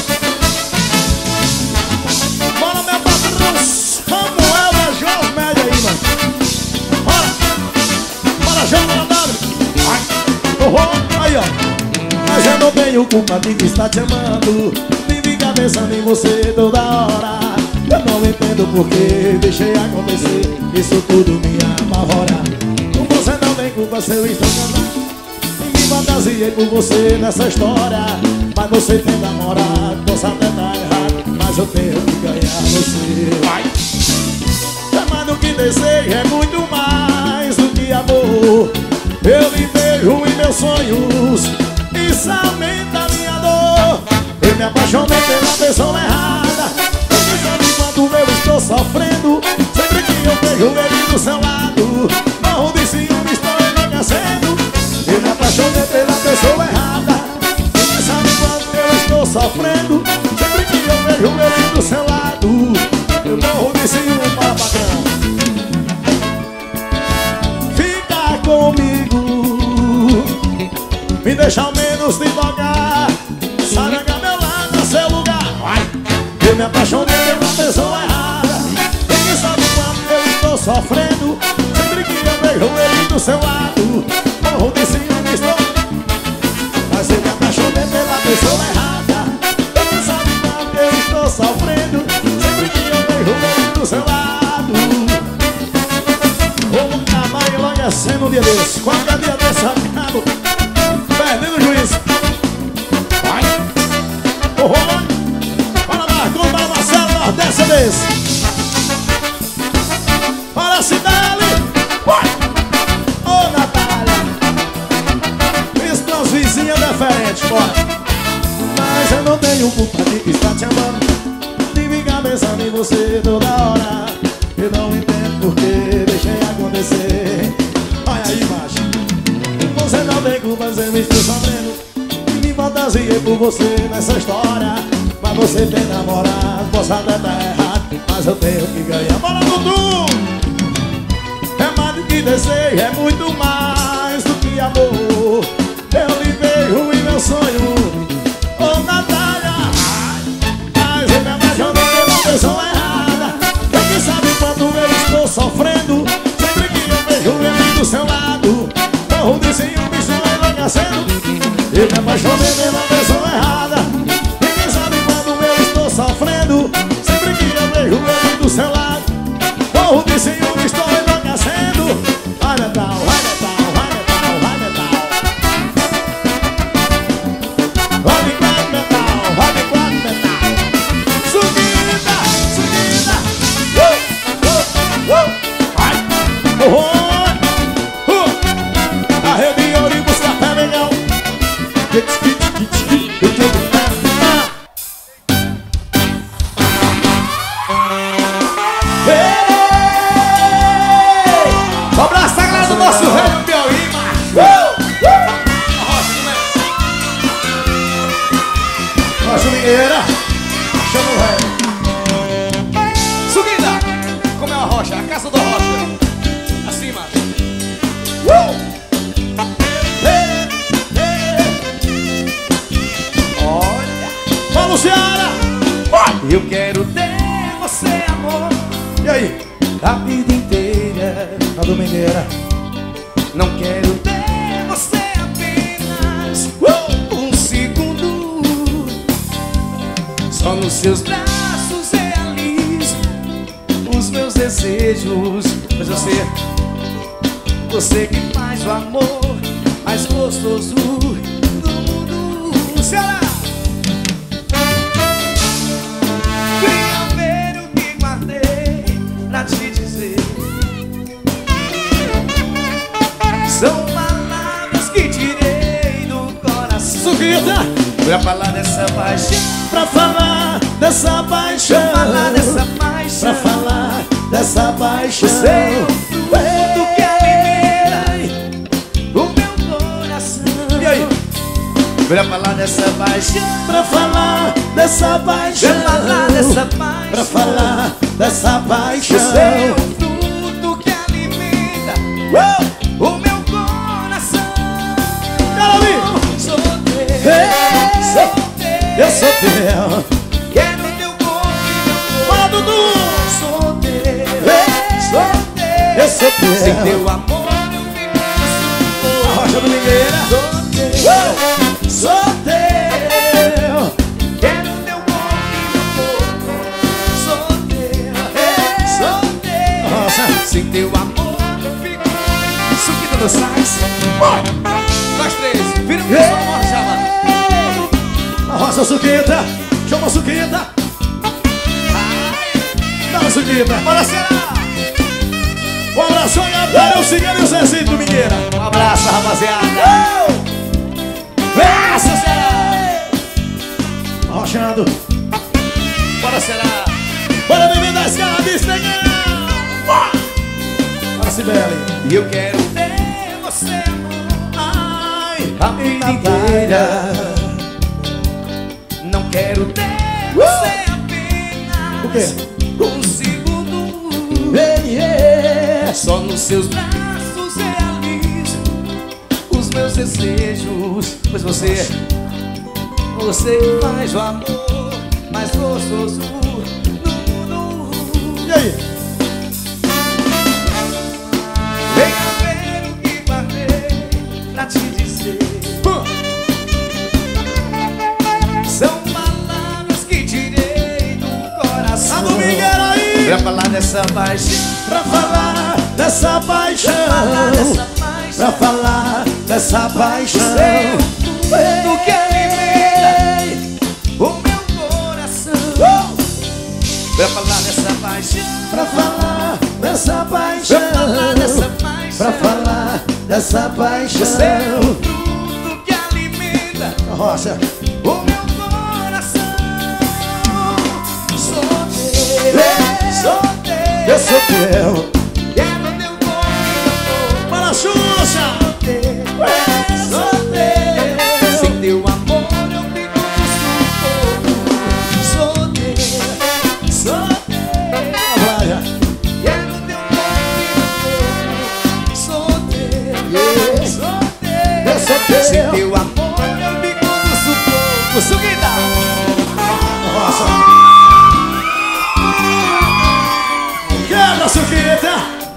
Bora, meu patrão Samuel da Jovem Média aí, mano! Bora! Bora, Jovem W! Vai! Oh, aí, ó! Mas eu não tenho culpa de que está te amando, nem fica pensando em você toda hora. Eu não entendo porque deixei acontecer, isso tudo me apavora. Você não tem culpa se eu estou casado, e me fantasiei por você nessa história. Mas você tem namorado, posso até estar errado, mas eu tenho que ganhar você. Vai! É mais do que desejo, é muito mais do que amor. Eu lhe vejo em meus sonhos, isso aumenta a minha dor. Eu me apaixonei pela pessoa errada, você sabe quanto eu estou sofrendo. Sempre que eu vejo ele do seu lado, morro de ciúme, estou enlouquecendo. Eu me apaixonei pela pessoa errada, você sabe quanto eu estou sofrendo. Sempre que eu vejo ele do seu lado, eu morro de ciúme, patrão. Fica comigo, me deixa ao menos te tocar, saranga meu lado no seu lugar. Vai! Eu me apaixonei pela pessoa errada, ninguém sabe quanto eu estou sofrendo. Sempre que eu vejo ele do seu lado, morro de ciúme, estou. Mas eu me apaixonei pela pessoa errada, ninguém sabe quanto eu estou sofrendo. Sempre que eu vejo ele do seu lado, vou acabar enlouquecendo um dia desse. Qualquer dia desse eu acabo perdendo o juiz. Vai! Para Marcos, para Marcelo, Nordeste desse. Para Cidade. Vai! Ô, Natália, isso para as vizinhas diferentes, bora. Mas eu não tenho culpa de que está te amando, de ficar pensando em você toda hora. Eu não entendo porque deixei acontecer. Olha aí, macho, você não tem culpa, você me estou sofrendo, e me fantasiei por você nessa história. Mas você tem namorado, posso até estar errado, mas eu tenho que ganhar. Bora, Dudu! É mais do que desejo, é muito mais do que amor. Eu lhe vejo em meu sonho, ô Natália. Mas eu me apaixonei pela pessoa errada, ninguém sabe quanto eu estou sofrendo. Sempre que eu vejo ele do seu lado, morro de ciúme, estou enlouquecendo. Eu me apaixonei pela pessoa errada, ninguém sabe quando eu estou sofrendo. Sempre que eu vejo ele do seu lado, morro de ciúme, estou enlouquecendo. Vai, Natal, vai, Natal, vai, Natal, vai, Natal. Vai de quatro, Natal, vai de quatro, Natal. Subida, subida. Vai. A Rede de Ouro e busca pé, legal. Eu quero ter você, amor. E aí? A vida inteira. A domingueira. Não quero ter você apenas um segundo. Só nos seus braços realizo os meus desejos. Mas você que faz o amor mais gostoso do mundo. Será? Venha ver o que guardei pra te dizer. São palavras que tirei do coração. Suquita! Pra falar dessa paixão. Pra falar dessa paixão. Pra falar dessa paixão. Pra falar dessa paixão. Você é o fruto que alimenta o meu coração. E aí? Pra falar dessa paixão. Pra falar dessa paixão. Pra falar dessa paixão. Pra falar dessa paixão. Você é o fruto que alimenta o meu coração. Quero ouvir. Sou teu, sou teu. Eu sou teu. Quero teu corpo e meu corpo. Fala, Dudu. Sou teu, sou teu. Eu sou teu. Sem teu amor eu fico no a Rocha Domingueira. Sou teu, sou teu. Quero teu corpo e meu corpo. Sou teu, sou teu. Rocha. Sem teu amor eu fico. Suquita do sax. Nós três, vira o pessoal, bora chamar. A Roça Suquita, chama a Suquita. Dá a Suquita, bora Ceará. Um abraço, Gabriel, o Cigano e o Zezinho Domingueira. Um abraço, rapaziada. Versa, Ceará. Arrochando. Bora Ceará. Bora beber da escala de estreguinha. Bora Cibele. E eu quero ter você, a vida inteira. Não quero ter você apenas. O quê? Um segundo. Só nos seus braços realizo os meus desejos. Pois você faz o amor mais gostoso do mundo. E aí? Venha ver o que guardei pra te dizer. São palavras que tirei do coração. A Domingueira aí! Pra falar dessa paixão. Pra falar dessa paixão. Pra falar dessa paixão. Do que alimenta o meu coração. Pra falar dessa paixão. Pra falar dessa paixão. Pra falar dessa paixão. Pra falar dessa paixão. Você é o fruto que alimenta a rocha. O meu coração. Sou teu, sou teu. Eu sou teu. Quero teu corpo. Para a Xuxa. Sou teu. Sem teu amor eu fico no sufoco. Sou teu, sou teu. Quero teu corpo. Sou teu, sou teu. Eu sou teu. Sem teu amor eu fico no sufoco. Suquita. Nossa. Quebra, Suquita!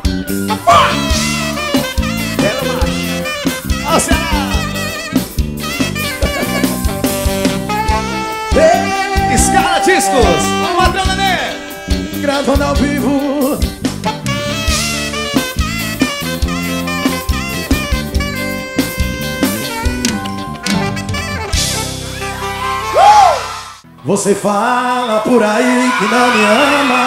Quero mais! Ó, Ceará! Escala Discos! Vamos matar, neném! Gravando ao vivo! Você fala por aí que não me ama.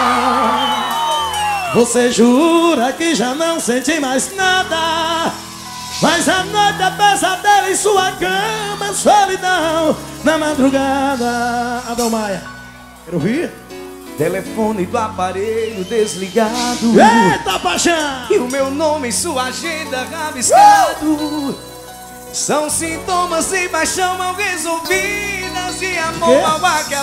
Você jura que já não sente mais nada. Mas a noite é pesadelo em sua cama, solidão na madrugada. Adão Maia, quero ouvir? Telefone do aparelho desligado. Eita, paixão! E o meu nome em sua agenda rabiscado. São sintomas de paixão mal resolvidas, de amor mal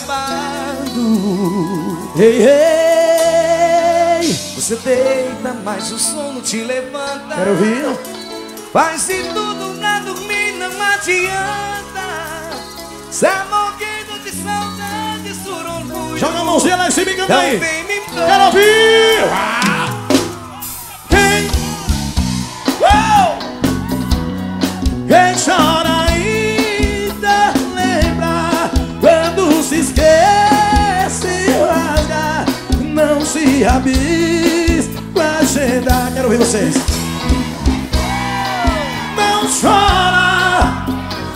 acabado. Ei, ei, você deita, mas o sono te levanta. Quero ouvir? Faz de tudo pra dormir, não adianta. Tá morrendo de saudade, por orgulho Joga a mãozinha lá em cima e canta aí. Também me dói. Quero ouvir. Quem? Quem chora ainda lembra quando se esquece, rasga, não se abisca a agenda. Quero ouvir vocês. Não chora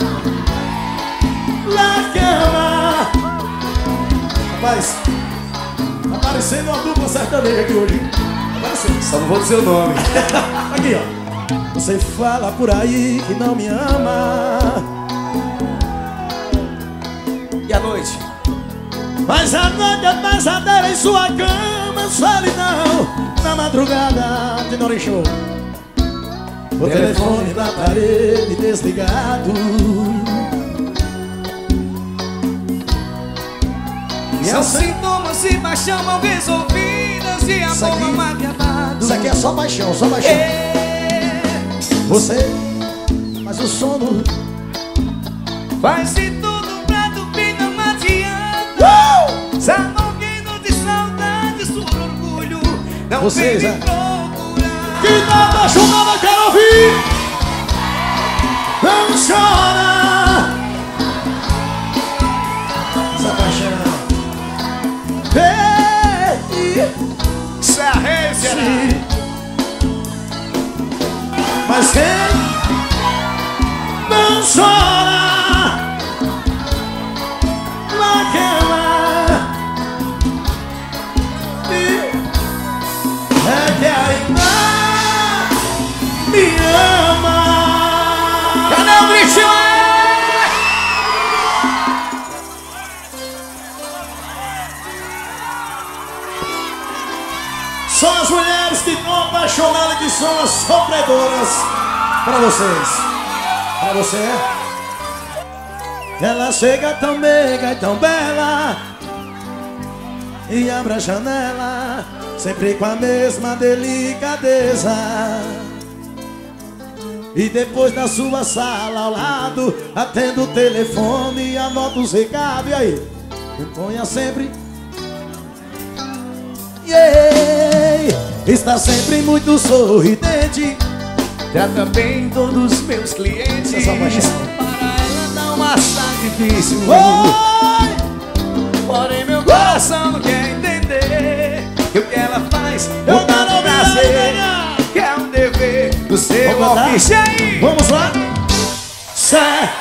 na cama. Rapaz, tá parecendo uma dupla sertaneja aqui hoje. Apareceu. Só não vou dizer o nome. Aqui, ó. Você fala por aí que não me ama. E à noite? Mas a noite é pesadela em sua cama, solidão. Na madrugada de Norixô. O telefone da parede desligado. São sintomas de paixão mal resolvidas e amor mal maquiado. Isso aqui é só paixão, só paixão. Você faz o sono, faz de tudo pra dormir, não adianta. Se morrendo de saudade, suor, orgulho, não vocês, vem me procurar. Que tá apaixonada, quero ouvir. Não chora. Essa paixão. Isso é a regra. Mas quem não chora na cama é que ainda me ama. Cadê o gritinho? São as mulheres que estão apaixonadas, que são as sofredoras. Pra vocês. Pra você. Ela chega tão meiga e tão bela e abre a janela, sempre com a mesma delicadeza. E depois na sua sala ao lado, atende o telefone e anota os recados. E aí? Me ponha sempre. Está sempre muito sorridente, trata bem todos os meus clientes. Essa paixão. Para ela não está difícil. Oi! Porém meu coração não quer entender que o que ela faz Eu não dá quero prazer, ver. que é um dever do seu Vamos lá? ofício aí. Vamos lá? Sé.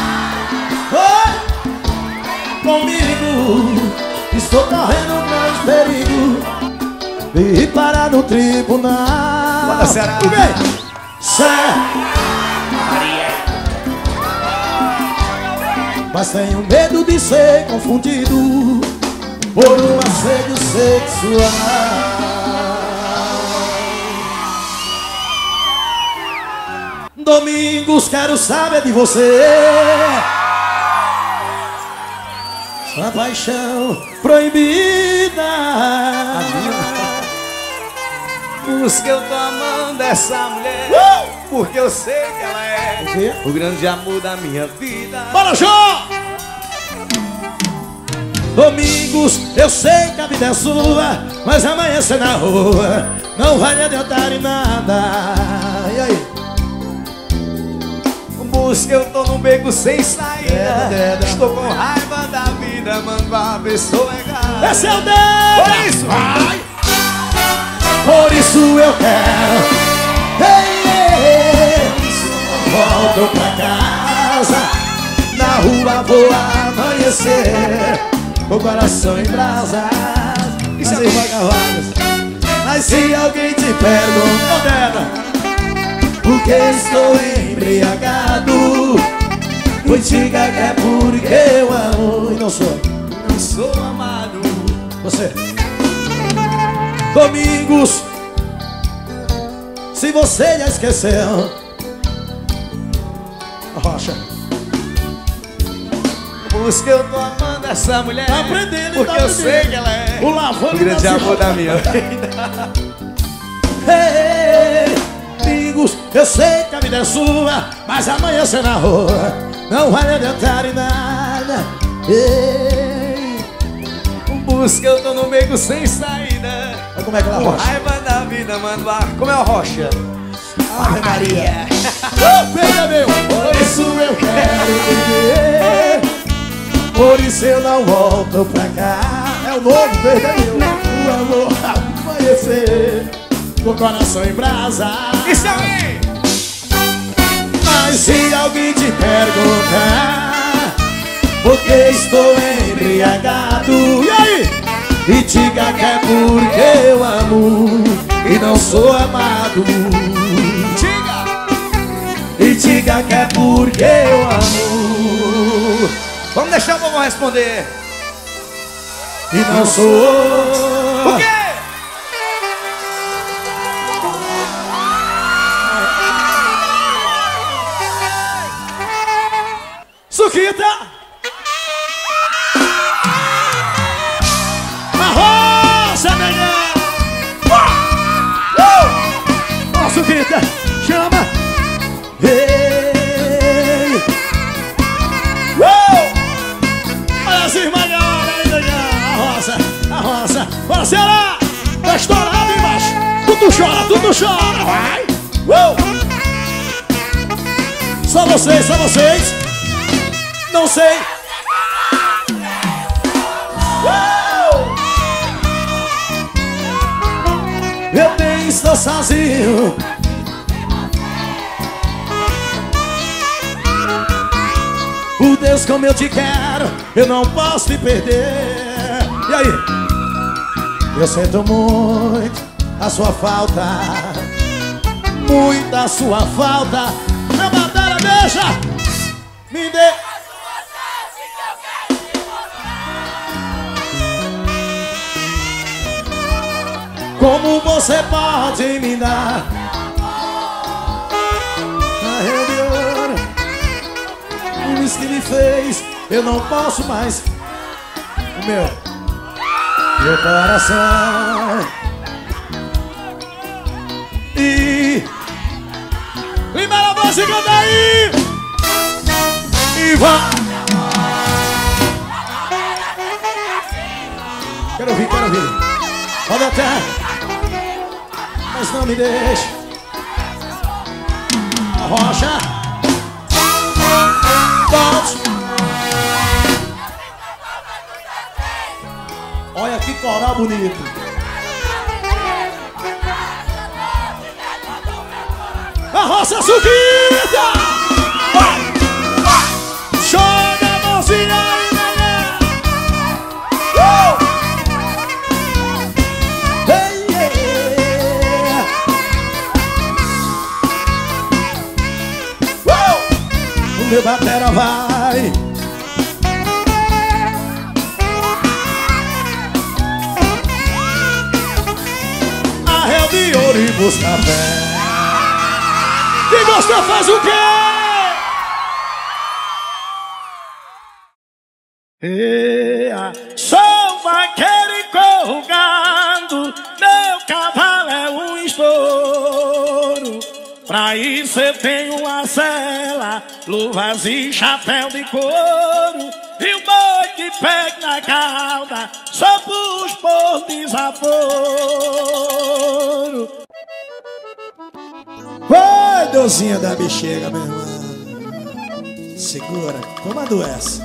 Oi! Comigo estou correndo mais perigo e parar no tribunal. Bota, Ceará. O quê? Sé. Mas tenho medo de ser confundido por um assédio sexual. Domingos, quero saber de você. Sua paixão proibida. Porque eu tô amando essa mulher, porque eu sei que ela é o grande amor da minha vida. Bora, Jô! Domingos, eu sei que a vida é sua, mas amanhecer na rua não vai adiantar em nada. E aí? Busca, eu tô num beco sem saída. Deda. Estou com raiva da vida, mando uma pessoa errada. Esse é o dedo! Por isso, vai! Por isso eu quero. Volto pra casa, na rua vou amanhecer, com o coração em brasas. Isso é vagavadas. Mas se alguém te pergunta, por que estou embriagado, me diga que é porque eu amo e não sou amado. Você. Domingos, se você já esqueceu, Rocha, Porque eu tô amando essa mulher, tá aprendendo, porque tá eu aprendendo. sei que ela é O lavando o grande da amor cidade. da minha vida. Ei, amigos, eu sei que a vida é sua, mas amanhã você na rua não vai adiantar em nada. Ei, busca, eu tô no beco sem saída. Olha como é que ela rocha. Raiva da vida, mano. Como é a rocha? Ave Maria. Pega meu. Por isso eu quero viver. Por isso eu não volto pra cá. É o novo, pega meu. O amor amanhecer com o coração em brasa. Isso aí! Mas se alguém te perguntar por que estou embriagado, e aí? E diga que é porque eu amo e não sou amado. E diga que é porque eu amo. Vamos deixar o vovô responder. E não sou. O quê? Suquita! Arroça, menina! Ó, Suquita! Chama! Ei! Olha as irmãs, olha aí, a roça! Bora, Ceará! Tá estourado embaixo! Tudo chora! Vai! Só vocês! Não sei! Eu nem estou sozinho. Por Deus, como eu te quero, eu não posso te perder. E aí? Eu sinto muito a sua falta, muita sua falta. Meu batalha, deixa! Me dê. Como você pode me dar arreu de ouro? Isso que me fez, eu não posso mais. O meu coração. E libera a voz e canta aí. E vai. Quero ouvir. Roda até. Mas não me deixe. A rocha. Volte. Olha que coral bonito. A roça Suquita. Joga a mãozinha aí, menina. O meu batera vai. Arreu de ouro e busca fé. Quem gosta faz o quê? Sou vaqueiro encorrugado, meu cavalo é um estouro. Pra isso eu tenho uma cela, luvas e chapéu de couro. E o boi que pega na cauda, só puxa por desaforo. Vai, Deusinha da bexiga, meu irmão. Segura, comando essa.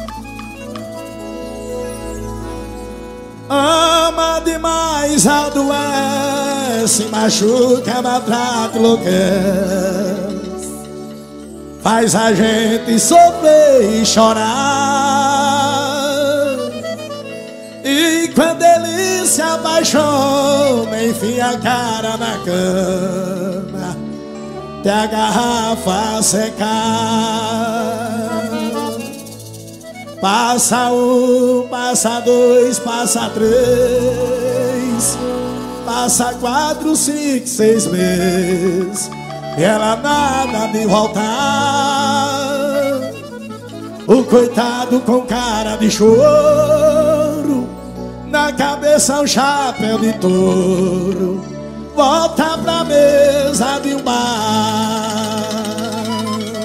Ama demais, adoece, machuca, maltrata, enlouquece. Faz a gente sofrer e chorar. E quando ele se apaixona, enfia a cara na cama, até a garrafa secar. Passa um, passa dois, passa três, passa 4, 5, 6 meses, e ela nada de voltar. O coitado com cara de choro, na cabeça um chapéu de touro, volta pra mesa de um bar.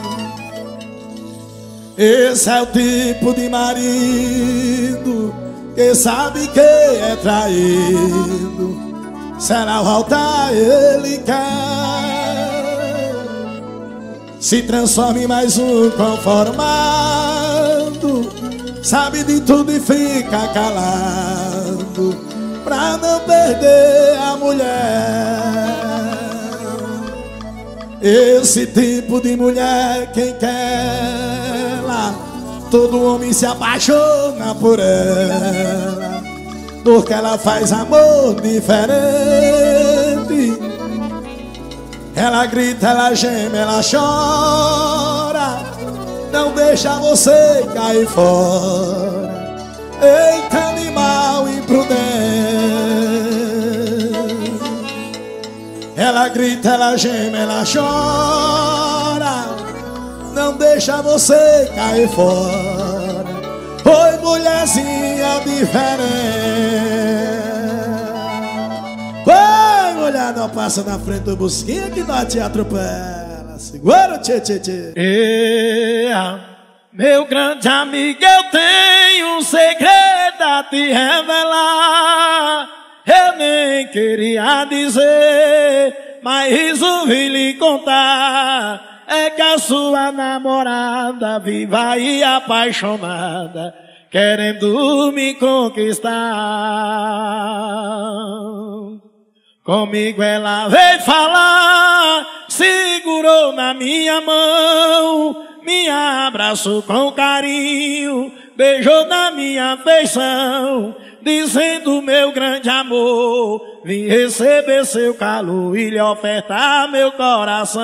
Esse é o tipo de marido que sabe que é traído. Se ela voltar, ele quer. Se transforma em mais um conformado, sabe de tudo e fica calado, pra não perder a mulher. Esse tipo de mulher, quem quer ela, todo homem se apaixona por ela, porque ela faz amor diferente. Ela grita, ela geme, ela chora, não deixa você cair fora. Eita, animal imprudente. Ela grita, ela geme, ela chora, não deixa você cair fora. Oi, mulherzinha diferente. Oi, mulher, não passa na frente do busquinha que nós te atropela. Segura, tchê, tchê, tchê. Meu grande amigo, eu tenho um segredo a te revelar. Eu nem queria dizer, mas resolvi lhe contar. É que a sua namorada, viva e apaixonada, querendo me conquistar. Comigo ela veio falar, segurou na minha mão, me abraçou com carinho, beijou na minha feição, dizendo: meu grande amor, vim receber seu calor e lhe ofertar meu coração.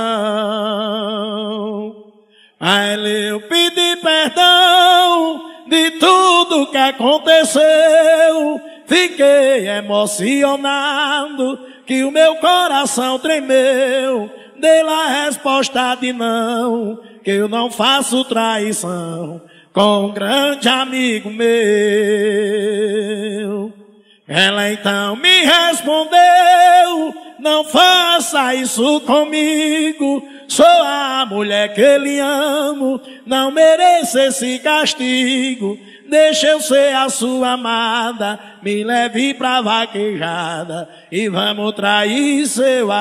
Aí eu pedi perdão de tudo que aconteceu, fiquei emocionado que o meu coração tremeu. Dei lá a resposta de não, que eu não faço traição com um grande amigo meu. Ela então me respondeu: não faça isso comigo, sou a mulher que lhe amo, não mereço esse castigo. Deixa eu ser a sua amada, me leve pra vaquejada e vamos trair seu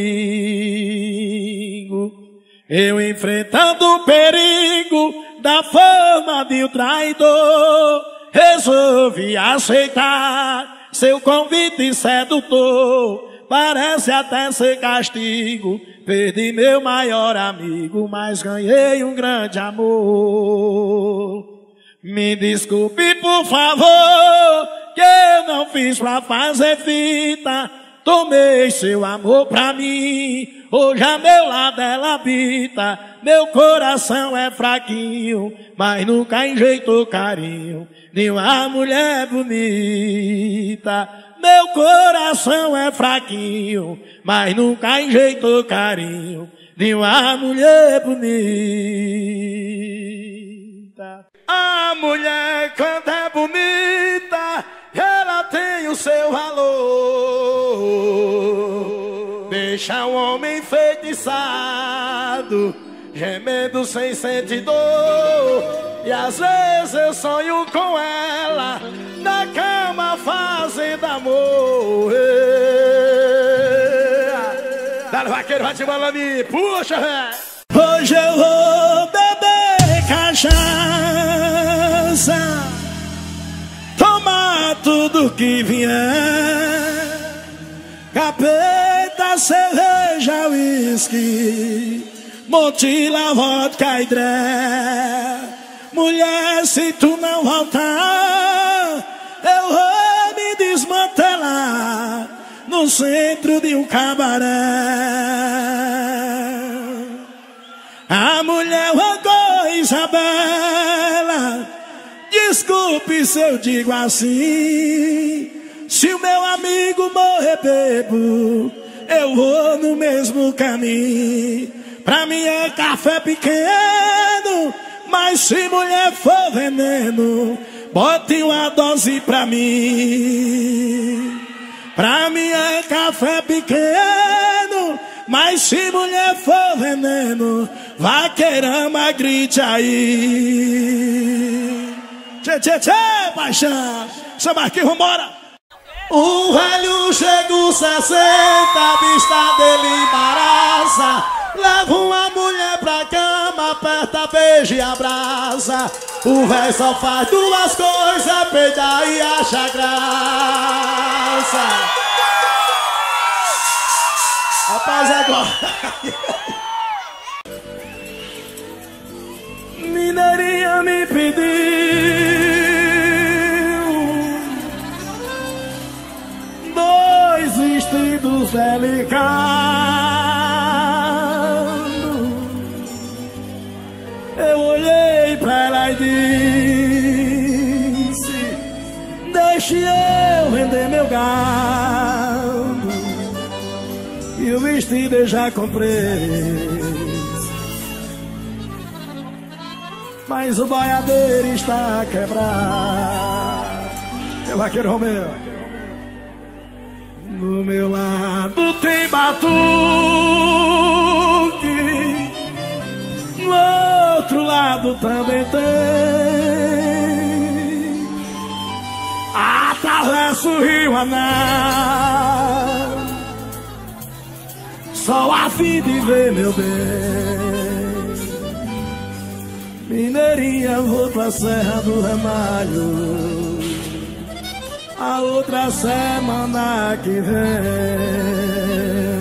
amigo. Eu enfrentando o perigo da fama de um traidor, resolvi aceitar seu convite sedutor. Parece até ser castigo, perdi meu maior amigo, mas ganhei um grande amor. Me desculpe, por favor, que eu não fiz pra fazer fita. Tomei seu amor pra mim, hoje a meu lado ela habita. Meu coração é fraquinho, mas nunca enjeitou carinho de uma mulher bonita. Meu coração é fraquinho, mas nunca enjeitou carinho de uma mulher bonita. A mulher, quando é bonita, ela tem o seu valor. Deixa o homem enfeitiçado, gemendo sem sentir dor. E às vezes eu sonho com ela, na cama fazendo amor. Dá-lhe vaqueiro, vai te balando aí, puxa, velho. Hoje eu vou beber cachaça, tomar tudo que vier, capeta, cerveja, uísque, montila, vodka e dré. Mulher, se tu não voltar, eu vou me desmantelar no centro de um cabaré. A mulher rogou Isabela: desculpe se eu digo assim, se o meu amigo morrer bebo, eu vou no mesmo caminho. Pra mim é café pequeno, mas se mulher for veneno, bote uma dose pra mim. Pra mim é café pequeno, mas se mulher for veneno, vaqueirama, grite aí. Tchê, tchê, tchê, paixão. Chama aqui, vambora. O velho chega os 60, a vista dele embaraça. Leva uma mulher pra cama, aperta, beija e abraça. O velho só faz duas coisas, peidar e acha graça. Rapaz, agora Mineirinha me pediu dois vestidos delicados. Eu olhei pra ela e disse: deixe eu vender meu gado, e o vestido eu já comprei, mas o boiadeiro está quebrado. Meu vaqueiro Romeu. Do meu lado tem batuque, no outro lado também tem. Atravesso o rio Aná, só a fim de ver meu bem. Mineirinha, vou pra Serra do Ramalho a outra semana que vem.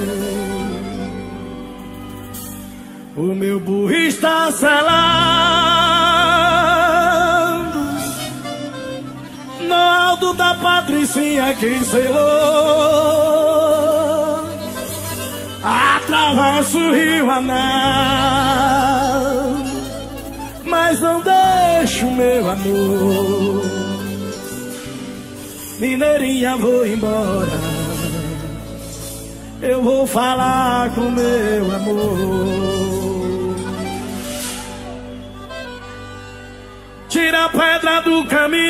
O meu burro está selando no alto da Patricinha que selou. Atravesso o rio Aná, mas não deixo meu amor. Mineirinha, vou embora, eu vou falar com meu amor. Tira a pedra do caminho,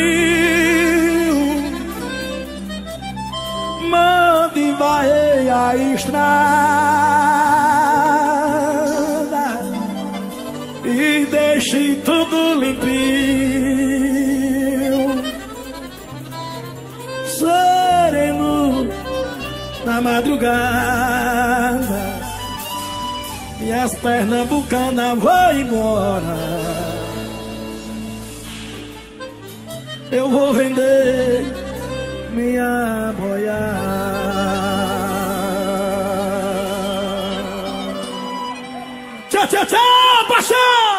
mande varrer a estrada e deixe tudo limpinho, sereno na madrugada. E as pernambucanas vão embora, eu vou vender minha boiada. Tchau, tchau, tchau, paixão!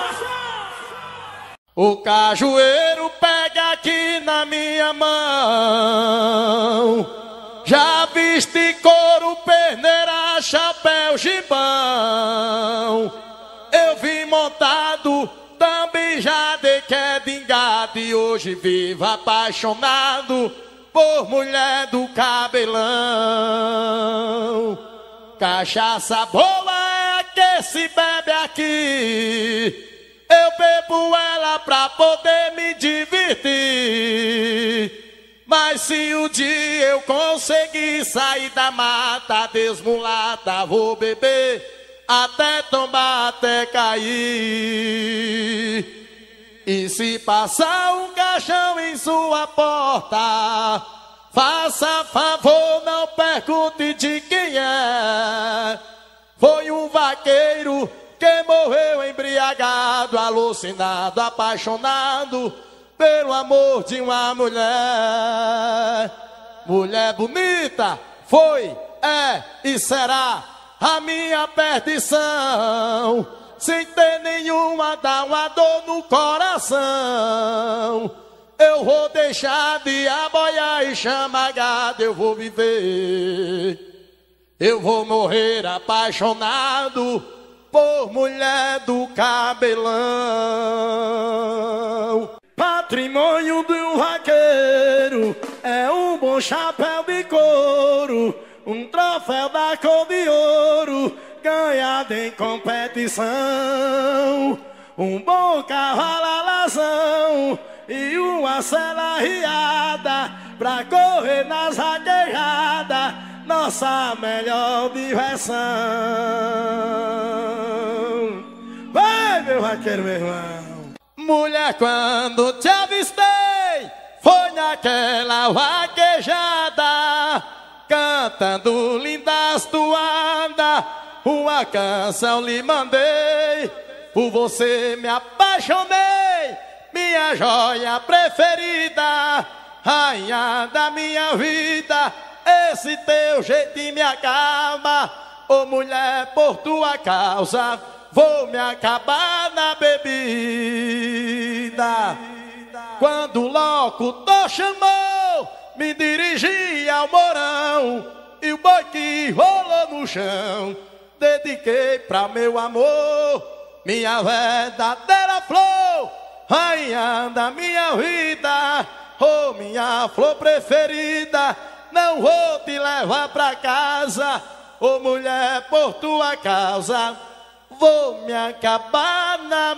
O cajueiro pega aqui na minha mão, já viste couro, perneira, chapéu, gibão. Eu vim montado, também já dei queda em gado, e hoje vivo apaixonado por mulher do cabelão. Cachaça boa é a que se bebe aqui, eu bebo ela pra poder me divertir. Mas se um dia eu conseguir sair da mata, desmulata, vou beber até tomar, até cair. E se passar um caixão em sua porta, faça favor, não pergunte de quem é. Foi um vaqueiro que morreu embriagado, alucinado, apaixonado pelo amor de uma mulher. Mulher bonita, foi, é e será a minha perdição. Sem ter nenhuma, dá uma dor no coração. Eu vou deixar de aboiar e chamar gado, eu vou viver, eu vou morrer apaixonado por mulher do cabelão. Patrimônio de um vaqueiro é um bom chapéu de couro, um troféu da cor de ouro, ganhado em competição, um bom cavalo alazão e uma sela riada pra correr nas vaquejadas, nossa melhor diversão. Vai, meu vaqueiro, meu irmão. Mulher, quando te avistei, foi naquela vaquejada, cantando lindas toadas, uma canção lhe mandei. Por você me apaixonei, minha joia preferida, rainha da minha vida. Esse teu jeitinho me acalma, ô mulher, por tua causa vou me acabar na bebida. Quando o locutor chamou, me dirigi ao morão, e o boi que rolou no chão dediquei pra meu amor, minha verdadeira flor, rainha da minha vida, oh minha flor preferida. Não vou te levar pra casa, ô mulher, por tua causa vou me acabar na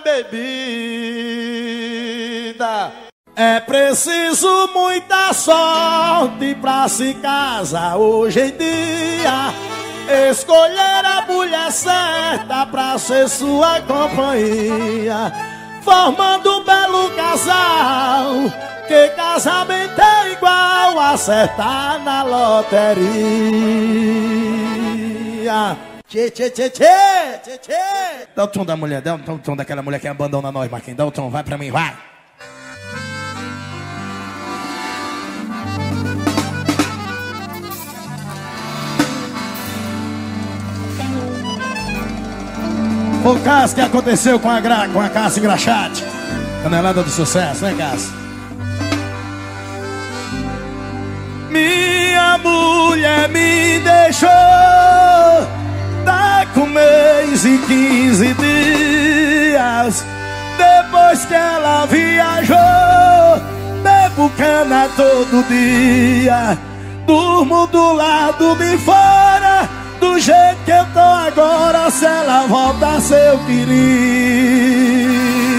bebida. É preciso muita sorte pra se casar hoje em dia, escolher a mulher certa pra ser sua companhia, formando um belo casal, que casamento é igual a acertar na loteria. Tchê, tchê, tchê, tchê, tchê, tchê. Dá o tom da mulher, dá o tom daquela mulher que abandona nós, Marquinhos. Dá o tom, vai pra mim, vai. O caso que aconteceu com a Cássia Engraxate, canelada do sucesso, né, Cássia? Minha mulher me deixou, tá com 1 mês e 15 dias. Depois que ela viajou, bebo cana todo dia, durmo do lado de fora, do jeito que eu tô agora. Se ela volta, se eu queria.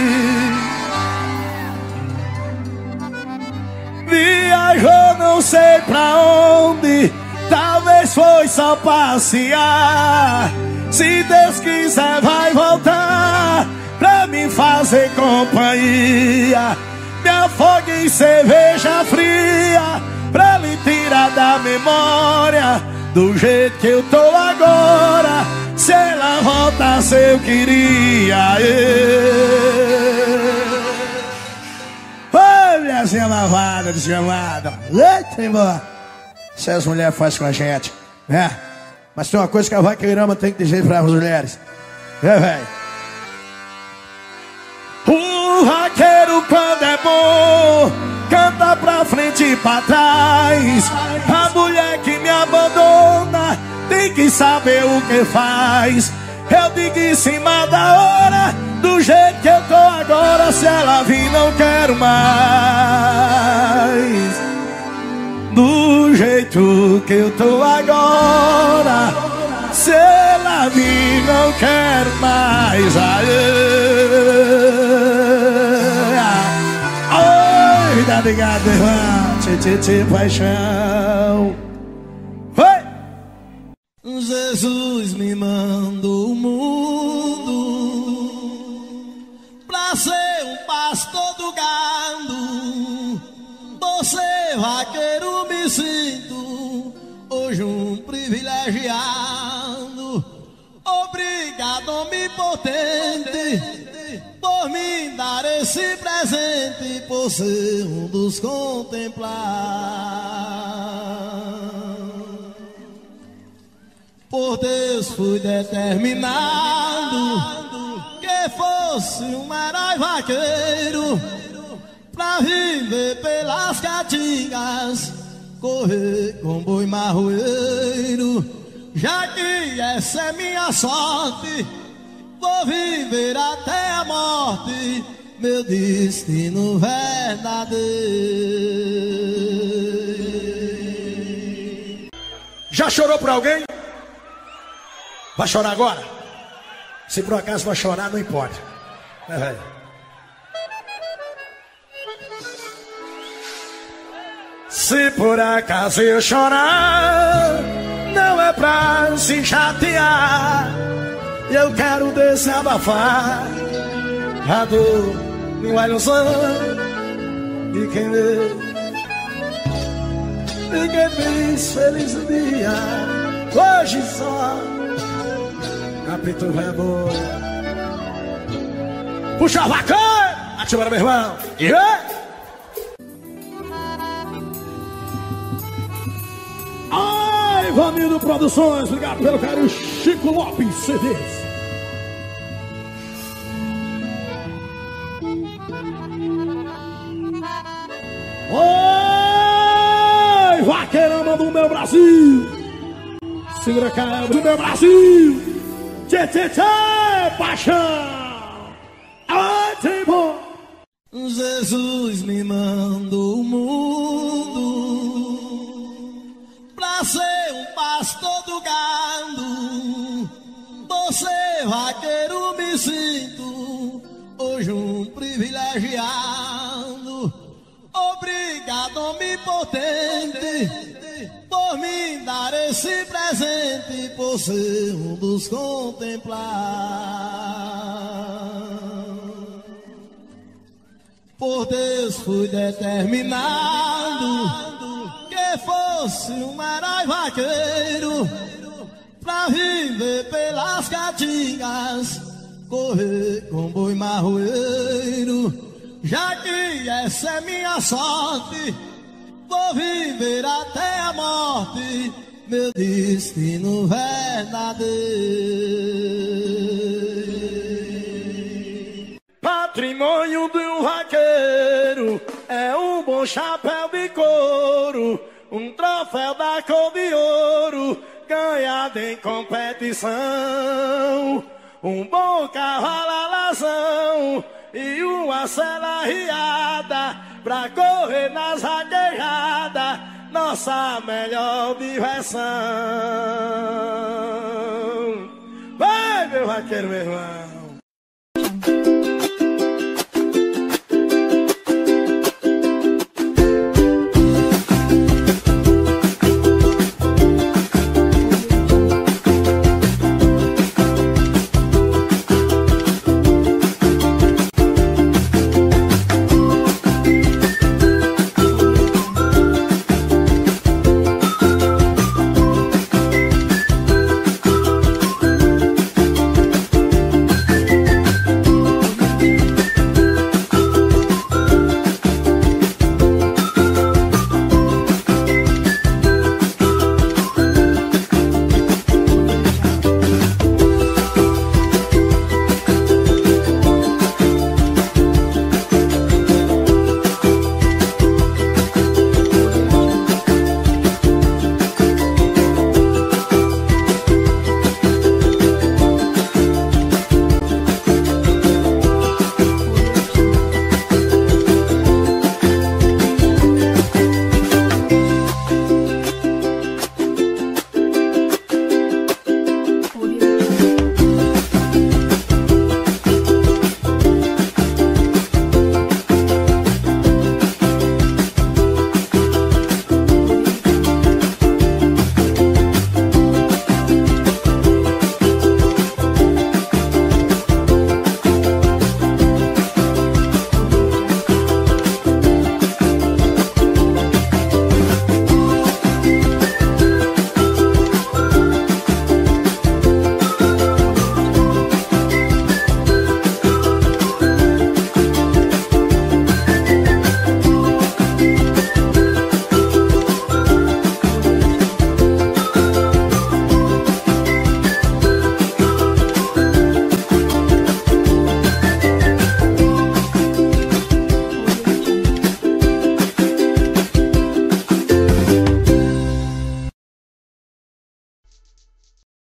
Viajou não sei pra onde, talvez foi só passear. Se Deus quiser vai voltar pra me fazer companhia. Me afogue em cerveja fria pra lhe tirar da memória do jeito que eu tô agora. Se ela volta, se eu queria. Oi, mulherzinha lavada, desgramada. Eita, embora. Se as mulheres fazem com a gente, né? Mas tem uma coisa que a vaqueirama tem que dizer para as mulheres. É, velho. O vaqueiro, quando é bom, canta pra frente e pra trás. A mulher que me abandona tem que saber o que faz. Eu digo em cima da hora, do jeito que eu tô agora. Se ela vir, não quero mais. Do jeito que eu tô agora, se ela vir, não quero mais. Oi, tá ligado, irmão? Tchê, tchê, tchê, paixão. Oi! Jesus me mandou o mundo pra ser um pastor do gado. Você, vaqueiro, me sinto hoje um privilegiado. Obrigado, omnipotente, por me dar esse presente, por ser um dos contemplados. Por Deus fui determinado que fosse um herói vaqueiro, pra viver pelas caatingas, correr com boi marroeiro. Já que essa é minha sorte, vou viver até a morte, meu destino verdadeiro. Já chorou por alguém? Vai chorar agora? Se por acaso vai chorar, não importa. Se por acaso eu chorar, não é pra se chatear. Eu quero desabafar a dor Não é ilusão de quem vê. Ninguém fez feliz um dia. Hoje só capítulo é bom. Puxa a vaca! Ativa, meu irmão! Ai, Vanildo Produções, obrigado pelo carinho. Chico Lopes CDs. Oi, vaqueirama do meu Brasil. Segura a cara do meu Brasil. Tchê, tchê, tchê, paixão. Ai, tempo. Jesus me mandou o mundo pra ser um pastor do gado. Você, vaqueiro, me sinto hoje um privilegiado. Obrigado, omnipotente, por me dar esse presente, por ser um dos contemplados. Por Deus fui determinado que fosse um herói vaqueiro, pra viver pelas caatingas, correr com boi marroeiro. Já que essa é minha sorte, vou viver até a morte, meu destino verdadeiro. Patrimônio de um vaqueiro é um bom chapéu de couro, um troféu da cor de ouro, ganhado em competição, um bom cavalo alazão e uma sela riada pra correr nas vaquejadas, nossa melhor diversão. Vai, meu vaqueiro, meu irmão.